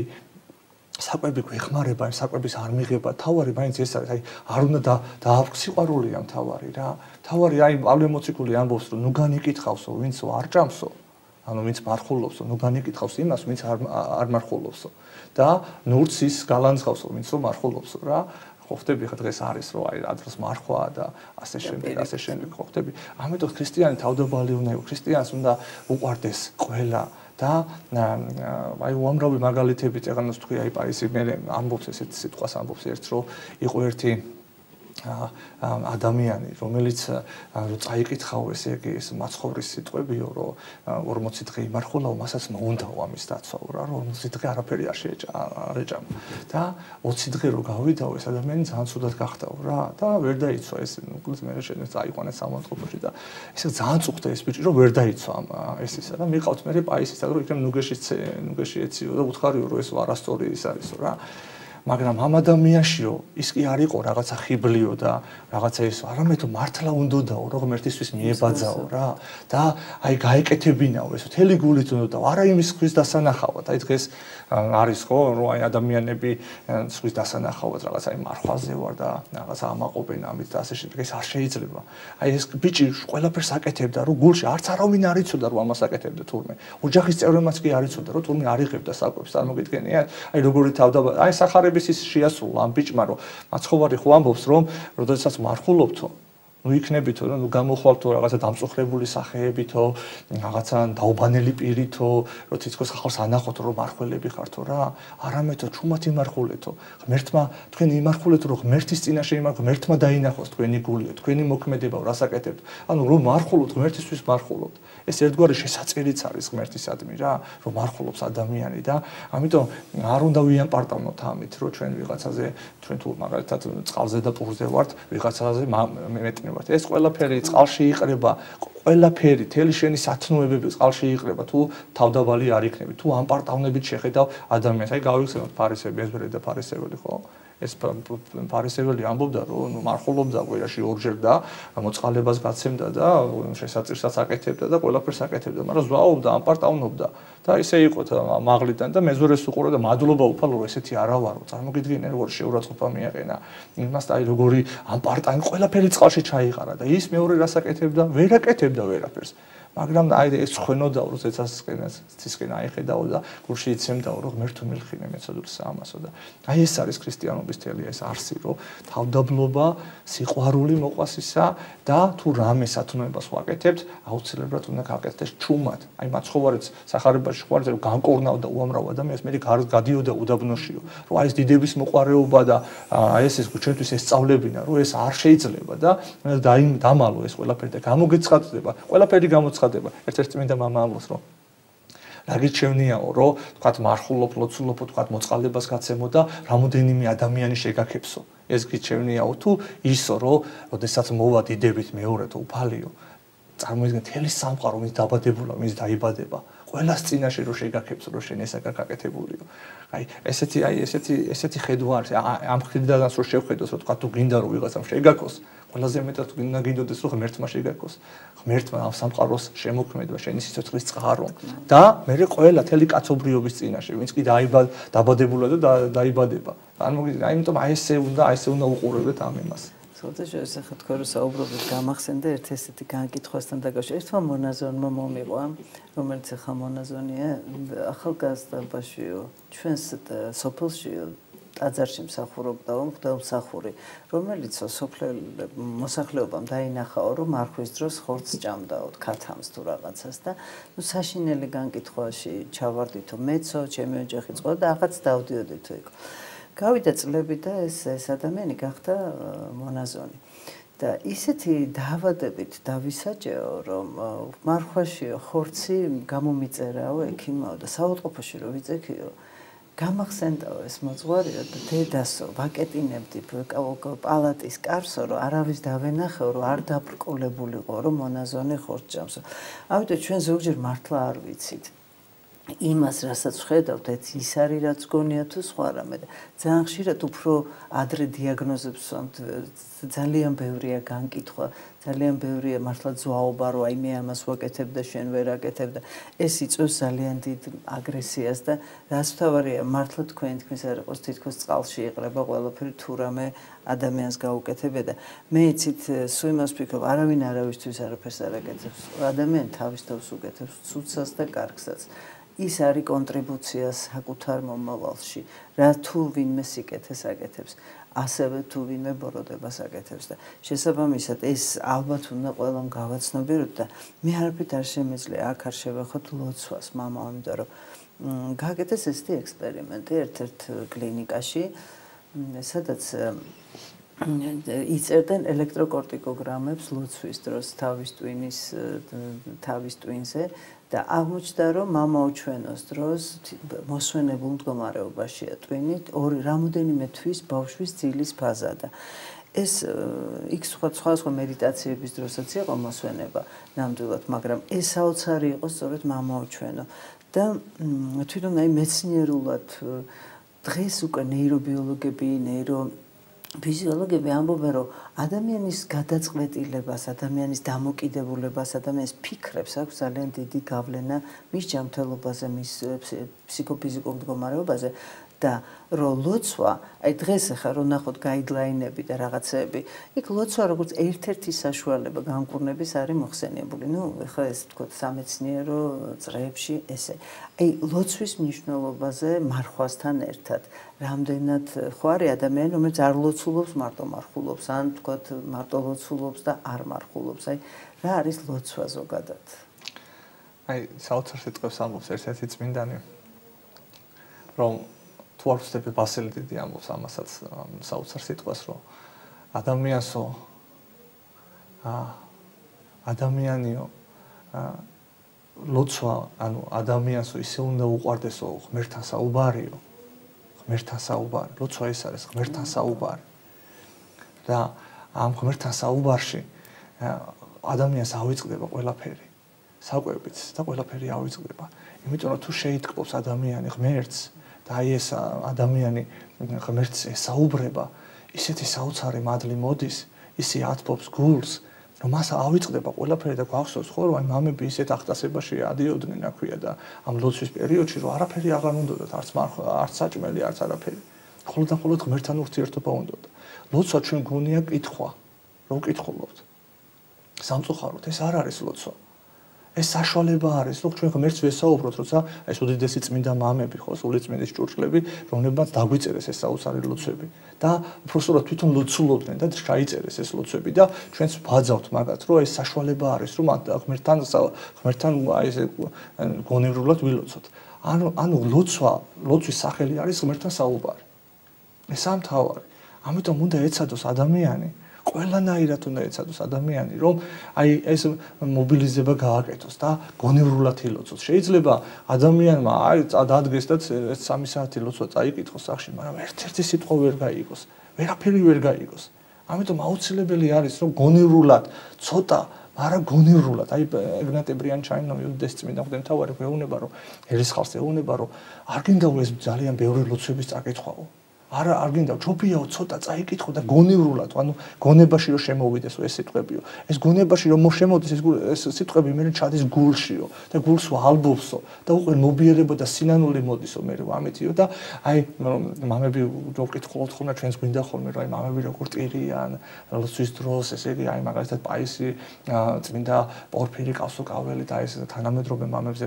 საკვები გვეხმარება, საკვების არ მიღება, თავარი მაინც ეს არის, აი არ უნდა დააქვს სიყვარულია მთავარი რა. თავარი აი პავლე მოციქული ამბობს რომ ნუ განიკითხავსო, ვინც არ ჭამსო, ანუ ვინც მარხულობსო, ნუ განიკითხავს იმას, ვინც არ მარხულობსო და ნურც ის გალანძღავსო, ვინც მარხულობსო რა. ხო ხტები ხა დღეს არის რომ აი ადრეს მარხვაა და ასე შემდეგ ხო ხტები. ამიტომ ქრისტიანი თავდაბალი უნდა იყოს, ქრისტიანს უნდა უყვარდეს ყველა და აი უამრავი მაგალითები წეგანოს თქვი აი პარიზი მე ამბობს ესეთ სიტყვას ამბობს ერთ რომ იყო ერთი ადამიანი რომელიც რო წაიკითხაო ესე იგი ეს მაცხოვრის სიტყვებიო რომ 40 დღე იმარხულაო მასაც მოუნდაო ამის დაცვაო რა რომ 40 დღე არაფერი არ ეჭამა და 20 დღე რო გავიდაო ეს ადამიანი ძალიან ცუდად გახდაო რა და ვერ დაიცვა ეს უკლეს მე შეიძლება წაიყვანეს სამონტყოფოში და ესე ძალიან წუხდა ეს ბიჭი რომ ვერ დაიცვა ეს ისა და მიყავთ მე პაისისა რომ იქნებ ნუგეში ეციო და უთხარიო რომ ეს არასწორი ის არისო რა მაგრამ ამ ადამიანშიო ის კი არ იყო რაღაცა ხიბლიო და რაღაცა ეს არამედ მართლა უნდაო რომ ღმერთისთვის მიებაძაო რა და აი გაეკეთებინაო ეს მთელი გულით უნდა არა იმის ხვის დასანახავად აი დღეს არის ხო რომ აი ადამიანები ხვის დასანახავად რაღაცა აი მარხვაზე ვარ და რაღაცა ამაყობენ ამით და ასე შემდეგ ეს არ შეიძლება აი ეს ბიჭი ყველაფერს აკეთებდა რომ გულში არც არავინ არ იცოდა რომ ამას აკეთებდა თურმე ოჯახის წევრებმაც კი არ იცოდა რომ თურმე არ იღებდა საკვებს წარმოგიდგენია აი როგორი თავდაბა აი სახარების ის შეასრულა ამ ბიჭმა რომ მაცხოვარი ხო ამბობს რომ როდესაც მარხულობთო ნუ იქნებითო რომ ნუ გამოხვალთო რაღაცა დამწუხრებული სახეებითო რაღაცა დაუბანელი პირითო რომ თითქოს ხალხს ანახოთ რომ მარხველები ხართო რა არამეთო ჩუმად იმარხულეთო ღმერთმა თქვენ იმარხულეთ რომ ღმერთის წინაშე იმარხო ღმერთმა დაინახოს თქვენი გულიო თქვენი მოქმედება რასაკეთებთ ანუ რომ მარხულობთ ღმერთისთვის მარხულობთ ეს ერთგვარი შესაწერიც არის ღმერთისადმი რა რომ მარხულობს ადამიანი და ამიტომ არ უნდა ვიამპარტავნოთ ამით რომ ჩვენ ვიღაცაზე ჩვენ თუ მაგალითად წყალზე და პურზე ვართ ვიღაცაზე მეტნევართ ეს ყველაფერი წყალში იყრება ყველაფერი, თელი შენი სათნოებები წყალში იყრება, თუ თავდავალი არ იქნები, თუ ამ პარტავნებით შეხედავ ადამიანს, აი გავიხსენოთ ფარისები, ეზბერი და ფარისეველი, ხო? ეს ფარისეველი ამბობდა, რომ მარხულობდა კვირაში ორჯერ და მოწყალებას გაცემდა და შესაწირსაც აკეთებდა და ყველაფერს აკეთებდა, მაგრამ ზვაობდა, ამ პარტავნობდა და ისე იყო მაღლიდან და მეზორეს უყურა და მადლობა უფალო, ესეთი არა ვარო, წარმოგიდგენია როგორ შეურაცხყოფა მიაყენა. იმას აი როგორი ამ პარტანი ყველაფერი წყალში ჩაიყარა და ის მეორე რას აკეთებდა? ვერ აკეთებდა ვერაფერს. მაგრამ აი ეს ხვენოდა რომ ცისკენ აიხედაო და გულში იცემდაო რომ ღმერთო მილხინე მეცოდურ საამასო და აი ეს არის ქრისტიანობის თელი ეს არსი რომ თავდაბლობა, სიყვარული მოყვასისა და თუ რამე სათნოებას ვაკეთებთ, აუცილებლად უნდა გავაკეთდეს ჩუმად. აი მაცხოვარიც სახარებაში ხვარზე რომ განკორნავ და უამრავ ადამიანს მე გადიოდა უდაბნოშიო. რომ აი ეს დიდების მოყარეობა და აი ეს ჩვენთვის ეს სწავლებინა, რომ ეს არ შეიძლება და დამალო ეს ყველაფერი და გამოგეცხადდება. ყველაფერი გამოცხადდება. ერთ-ერთი წმინდა მამა ამბობს რომ რა გიჩვენიაო რომ თქვათ მარხულობ, ლოცულობ, თქვათ მოწყალებას გაცემო და რამოდენიმე ადამიანი შეგაქებსო. ეს გიჩვენიაო თუ ისო რომ ოდესაც მოვა დიდებით მეორედ უფალიო. წარმოიდგინე თელი სამყარო მის დაბადებულა, მის დაიბადება. ყველას წინაშე რომ შეგაქებსო, რომ შენ ესა გაკეთებულიო. აი ესეთი ხედვა არის. ამ ხედვიდანაც რომ შევხედოს, რომ თქვათ თუ გინდა რომ ვიღაცამ შეგაქოს, ყველაზე მეტად უნდა გინდოდეს რომ ღმერთმა შეგაქოს. ღმერთმა ამ სამყაროს შემოქმედვა შენი სიცოცხლის წყარო და მე ყველა თელი კაცობრიობის წინაშე, ვინც კი დაბადებულა და დაიბადება. აი იმიტომ აი ესე უნდა უყურებდეთ ამ იმას. ცოტა შეიძლება თქვა რომ საუბრობთ გამახსენდა ერთ ესეთი განკითხვასთან დაკავშირებით. ერთმა მონაზონმა მომიყვა, რომელიც ახლა მონაზონია ახალგაზრდობაშიო, ჩვენს სოფელშიო ტაძარში მსახურობდაო მღვდელმსახური, რომელიც მოსახლეობამ დაინახაო, რომ მარხვის დროს ხორცს ჭამდაო, ქათამს თუ რაღაცას და საშინელი განკითხვაში ჩავარდითო მეცო, ჩემი ოჯახი წყო და რაღაც დავდიოდითო იქ. გავიდა წლები და ეს ადამიანი გახდა მონაზონი. და ისეთი დაავადებით დავისაჯეო, რომ მარხვაშიო ხორცი გამომიწერაო ექიმაო და საავადმყოფოში რომ ვიწექიო, გამახსენდაო ეს მოძღვარიო და დედასო, ვაკეტინებდი პალატის კარსო, რომ არავის დავენახეო, რომ არ დაბრკოლებულიყო, რომ მონაზონი ხორცს ჭამსო. ამიტომ ჩვენ ზოგჯერ მართლა არ ვიცით. იმას, რასაც ვხედავთ, ის არის რაც გონია თუ სხვა რამე და ძალიან ხშირად უფრო ადრე დიაგნოზებს ვსვამთ, ძალიან ბევრია განკითხვა, ძალიან ბევრია მართლა ძვაობა, რომ აი მე ამას ვაკეთებ და შენ ვერ აკეთებ და ეს იწვევს ძალიან დიდ აგრესიას და რაც თავარია, მართლა თქვენთვის არ იყოს თითქოს წყალში იყრება ყველაფერი თუ რამე ადამიანს გაუკეთებია და მე იცით სულ იმას ვფიქრობ, არავინ არავისთვის არაფერს არ აკეთებს, ადამიანი თავის თავს უკეთებს ცუდსაც და კარგსაც. ის არის კონტრიბუცია საკუთარ მომავალში, რა თუ ვინმე სიკეთეს აკეთებს, ასევე თუ ვინმე ბოროტებას აკეთებს და შესაბამისად ეს ალბათ უნდა ყველამ გავაცნობიეროთ და მე არაფრით არ შემეძლია აქ არ შევეხოთ ლოცვას მამამ, იმიტომ რომ გააკეთეს ესეთი ექსპერიმენტი ერთ-ერთ კლინიკაში, სადაც იწერდნენ ელექტროკორტიკოგრამებს ლოცვის დროს თავის ტვინზე და აღმოჩნდა რომ მამაო ჩვენოს დროს მოსვენებულ მდგომარეობაშია ტვინი რამოდენიმე თვის ბავშვის ძილის ფაზა და ეს იქ სხვა მედიტაციების დროსაც იყო მოსვენება ნამდვილად, მაგრამ ეს საოცარი იყო სწორედ მამაო ჩვენო და თვითონ აი მეცნიერულად დღეს უკვე ნეირობიოლოგები, ფიზიოლოგები ამბობენ, რომ ადამიანის გადაწყვეტილებას, ადამიანის დამოკიდებულებას, ადამიანის ფიქრებს აქვს ძალიან დიდი გავლენა მის ჯანმრთელობაზე, მის ფსიქოფიზიკურ მდგომარეობაზე და რომ ლოცვა, აი დღეს ახლა რომ ნახოთ გაიდლაინები და რაღაცეები, იქ ლოცვა როგორც ერთ-ერთი საშუალება განკურნების არის მოხსენიებული. ახლა ეს თქო სამეცნიერო წრეებში ესე. აი ლოცვის მნიშვნელობაზე მარხვასთან ერთად რამდენად ხო არის ადამიანი, რომელიც არ ლოცულობს, მარტო მარხულობს, ან თქო მარტო ლოცულობს და არ მარხულობს. აი რა არის ლოცვა ზოგადად? აი საოცარ სიტყვებს ამბობს ერთ-ერთი წმინდანი, რომ თუ არ ვცდები ბასილი დიდი ამბობს ამასაც საოცარ სიტყვას, რომ ადამიანიო ლოცვა, ანუ ადამიანსო ისე უნდა უყვარდესო ღმერთთან საუბარიო, ღმერთთან საუბარი, ლოცვა ეს არის ღმერთთან საუბარი და ამ ღმერთთან საუბარში ადამიანს ავიწყდება ყველაფერი. საკვებიც და ყველაფერი ავიწყდება. იმიტომ რომ თუ შეიტკბობს ადამიანი ღმერთს და აი ეს ადამიანი ღმერთს ესაუბრება, ისეთი საოცარი მადლი მოდის, ისე ათბობს გულს, რომ მას ავიწყდება ყველაფერი და გვახსოვს ხო, რომ აი მამები ისეთ აღტასებაში ადიოდნენ, აქვია და ამ ლოცვის პერიოდში რომ არაფერი აღარ უნდათ, არც საჭმელი, არც არაფერი. მხოლოდ და მხოლოდ ღმერთთან ურთიერთობა უნდათ. ლოცვა ჩვენ გონია კითხვა, რომ ვკითხულობთ. სამწუხაროდ ეს არ არის ლოცვა. ეს საშუალება არის, რომ ჩვენ ღმერთს ვესაუბროთ, როცა ეს უდიდესი წმინდა მამები ხო, სულიწმინდის ჭურჭლები, რომლებმაც დაგვიწერეს ეს საოცარი ლოცვები და უბრალოდ თვითონ ლოცულობდნენ და ჩაიწერეს ეს ლოცვები და ჩვენც ვბაძავთ მაგათ, რომ ეს საშუალება არის, რომ ღმერთთან აი ეს გონივრულად ვილოცოთ. ანუ ლოცვის სახელი არის ღმერთთან საუბარი. ეს ამთავარი. ამიტომ უნდა ეცადოს ადამიანი ყველანაირად უნდა ეცადოს ადამიანი, რომ აი ეს მობილიზება გააკეთოს და გონივრულად ილოცოს. შეიძლება ადამიანმა აი დადგეს და 3 საათი ლოცვა წაიკითხოს სახში, მაგრამ ერთ-ერთი სიტყვა ვერ გაიგოს, ვერაფერი ვერ გაიგოს. ამიტომ აუცილებელი არის, რომ გონივრულად, ცოტა, მაგრამ გონივრულად, აი ეგნატე ბრიანჩაინოვი უდიდეს წმინდა მღვდელმთავარი გვეუბნება, რომ ერისხალს ეუბნება, რომ არ გინდა ეს ძალიან ბევრი ლოცვების წაკითხვაო. არ გინდა ჯობიაო ცოტა წაიკითხო და გონივრულად, ანუ გონებაში რომ შემოვიდესო ეს სიტყვებიო. ეს გონებაში რომ შემოდის ეს სიტყვები მე ჩადის გულშიო და გულს ვალბობსო და უკვე მობიერება და სინანული მოდისო მე ამეთიო და აი მამები რო ვკითხულობთ ხოლმე ჩვენს გვინდა ხოლმე რომ აი მამები როგორ ტირიან ლოცვის დროს ესე იგი აი მაგალითად პაისი წმინდა პორფირი კავსოკაველი და ეს თანამედროვე მამებზე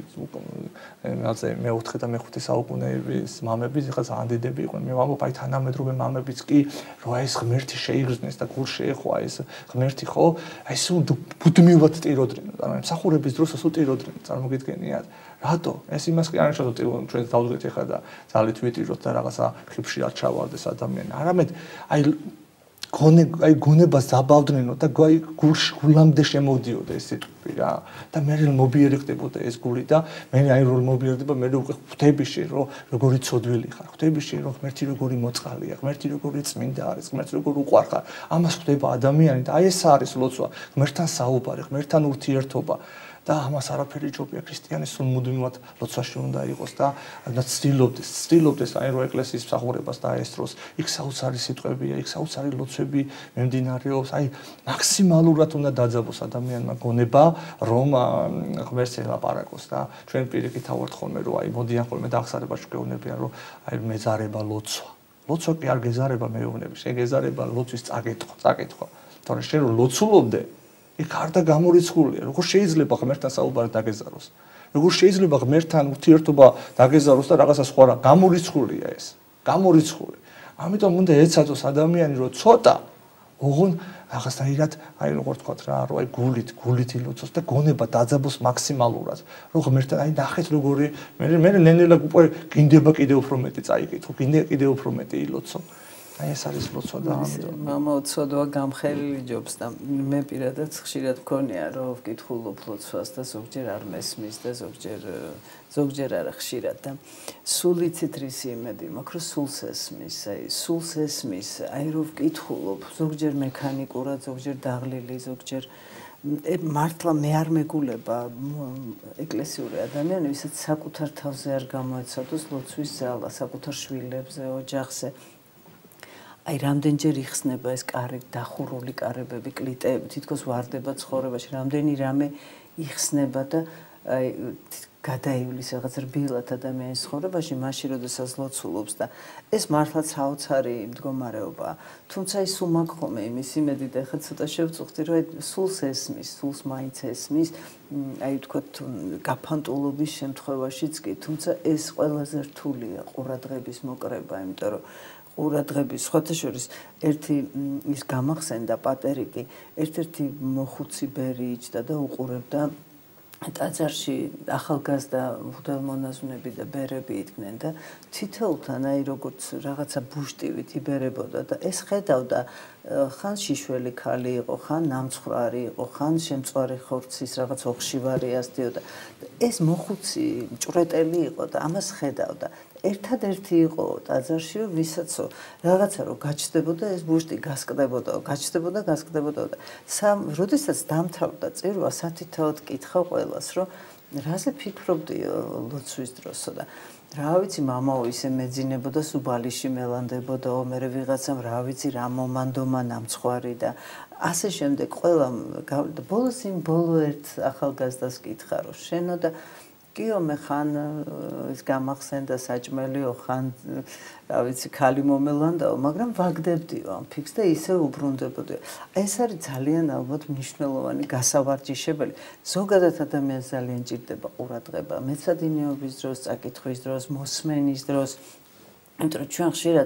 მე-4 და მე-5 საუკუნეების მამები ხა ძალიან დიდები იყვნენ. მე ვამბობ აი თანამედროვე მამებიც კი რომ აი ეს ღმერთი შეიგრძნეს და გულს შეეხვა ეს ღმერთი ხო აი სულ ბუდმივად ტიროდნენ და მსახურების დროს სულ ტიროდნენ წარმოგიდგენიათ რატო ეს იმას კი არ ნიშნავს რომ ჩვენ დავდგეთ ახლა და ძალით ვიტიროთ და რაღაცა ხიფში არ ჩავარდეს ადამიანი არამედ აი გონებას დაბავდნენო და გულამდე შემოდიოდა ეს სიტყვები რა და მე მობიერი ხდებოდა ეს გული და მე აი რომ მობიერდება მე უკვე ხვდები შე რომ როგორი ცოდვილი ხარ ხვდები შე რომ ღმერთი როგორი მოწყალია ღმერთი როგორი წმინდა არის ღმერთი როგორ უყვარხარ ამას ხვდება ადამიანი და აი ეს არის ლოცვა ღმერთთან საუბარი ღმერთთან ურთიერთობა და ამას არაფერი ჯობია ქრისტიანის სულ მუდმივად ლოცვაში უნდა იყოს და ცდილობდეს აი რომ ეკლესიის მსახურებას დაესწროს იქ საოცარი სიტყვებია იქ საოცარი ლოცვები მიმდინარეობს აი მაქსიმალურად უნდა დაძაბოს ადამიანმა გონება რომ ღმერთს ელაპარაკოს და ჩვენ პირიქით ავართ ხოლმე რომ აი მოდიან ხოლმე დახსარებაში გვეუბნებიან რომ აი მეზარება ლოცვა კი არ გეზარება მეუბნები შეგეზარება ლოცვის წაკითხვა თორე შენ რომ ლოცულობდე იქ არ და გამორიცხულია როგორ შეიძლება ღმერთთან საუბარი დაგეზაროს როგორ შეიძლება ღმერთთან ურთიერთობა დაგეზაროს და რაღაცა სხვა რა გამორიცხულია ეს გამორიცხული ამიტომ უნდა ეცადოს ადამიანი რომ ცოტა ოღონ რაღაცნაირად აი როგორ თქვა რა რომ აი გულით ილოცოს და გონება დაძაბოს მაქსიმალურად რომ ღმერთთან აი ნახეთ როგორი მე ნენელა უკვე გინდება კიდევ უფრო მეტი წაიკითხო გინდა კიდევ უფრო მეტი ილოცო აი ეს არის ლოცვა და ამიტომ მამა უცოდვა გამხელილი ჯობს და მე პირადად ხშირად მქონია რომ ვკითხულობ ლოცვას და ზოგჯერ არ მესმის და ზოგჯერ არა ხშირად და სულ იცით რისი იმედი მაქვს რომ სულს ესმის აი რომ ვკითხულობ ზოგჯერ მექანიკურად ზოგჯერ დაღლილი ზოგჯერ მართლა მე არ მეგულება ეკლესიური ადამიანი ვისაც საკუთარ თავზე არ გამოეცადოს ლოცვის ძალა საკუთარ შვილებზე ოჯახზე აი რამდენჯერ იხსნება ეს კარი დახურული კარებები კლიტეები თითქოს ვარდება ცხოვრებაში რამდენი რამე იხსნება და აი გადაივლის რაღაც რბილად ადამიანის ცხოვრებაში მაშინ როდესაც ლოცულობს და ეს მართლა საოცარი მდგომარეობაა თუმცა ის სულ მაქვს ხოლმე იმის იმედი და ხა ცოტა შევწუხდი რომ სულს ესმის სულს მაინც ესმის აი ვთქვათ გაფანტულობის შემთხვევაშიც კი თუმცა ეს ყველაზე რთულია ყურადღების მოკრება იმიტომ რომ ყურადღების სხვათა შორის ერთი ის გამახსენდა პატერიკი ერთ-ერთი მოხუცი ბერი იჯდა და უყურებდა ტაძარში ახალგაზრდა მღვდელმონაზვნები და ბერები იდგნენ და თითოეულთან აი როგორც რაღაცა ბუშტივით იბერებოდა და ეს ხედავდა ხან შიშველი ქალი იყო ხან ნამცხრარი იყო ხან შემწვარი ხორცის რაღაც ოხშივარი ასდიოდა ეს მოხუცი ჭვრეტელი იყო და ამას ხედავდა ერთადერთი იყო ტაძარში, ვისაც რაღაცა რომ გაჩნდებოდა ეს ბუშტი გაჩნდებოდა. როდესაც დამთავრდა წირვა, სათითაოდ კითხა ყველას, რომ რაზე ფიქრობდი ლოცვის დროსო და რა ვიცი, მამაო ისე მეძინებოდა, სუბალიში მელანდებოდაო, მერე ვიღაცამ რა ვიცი, რა მომანდომა ნამცხვარი და ასე შემდეგ. ყველა ბოლოს ბოლო ერთ ახალგაზრდას კითხა, რომ შენო და კიო მე ხან ის გამახსენდა საჭმელიო, ხან რა ვიცი, ქალი მომელანდაო, მაგრამ ვაგდებდიო ამ ფიქს და ისე უბრუნდებოდიო. ეს არის ძალიან ალბათ მნიშვნელოვანი გასავარჯიშებელი. ზოგადად ადამიანს ძალიან ჭირდება ყურადღება, მეცადინეობის დროს, წაკითხვის დროს, მოსმენის დროს. იმიტომ რომ ჩვენ ხშირად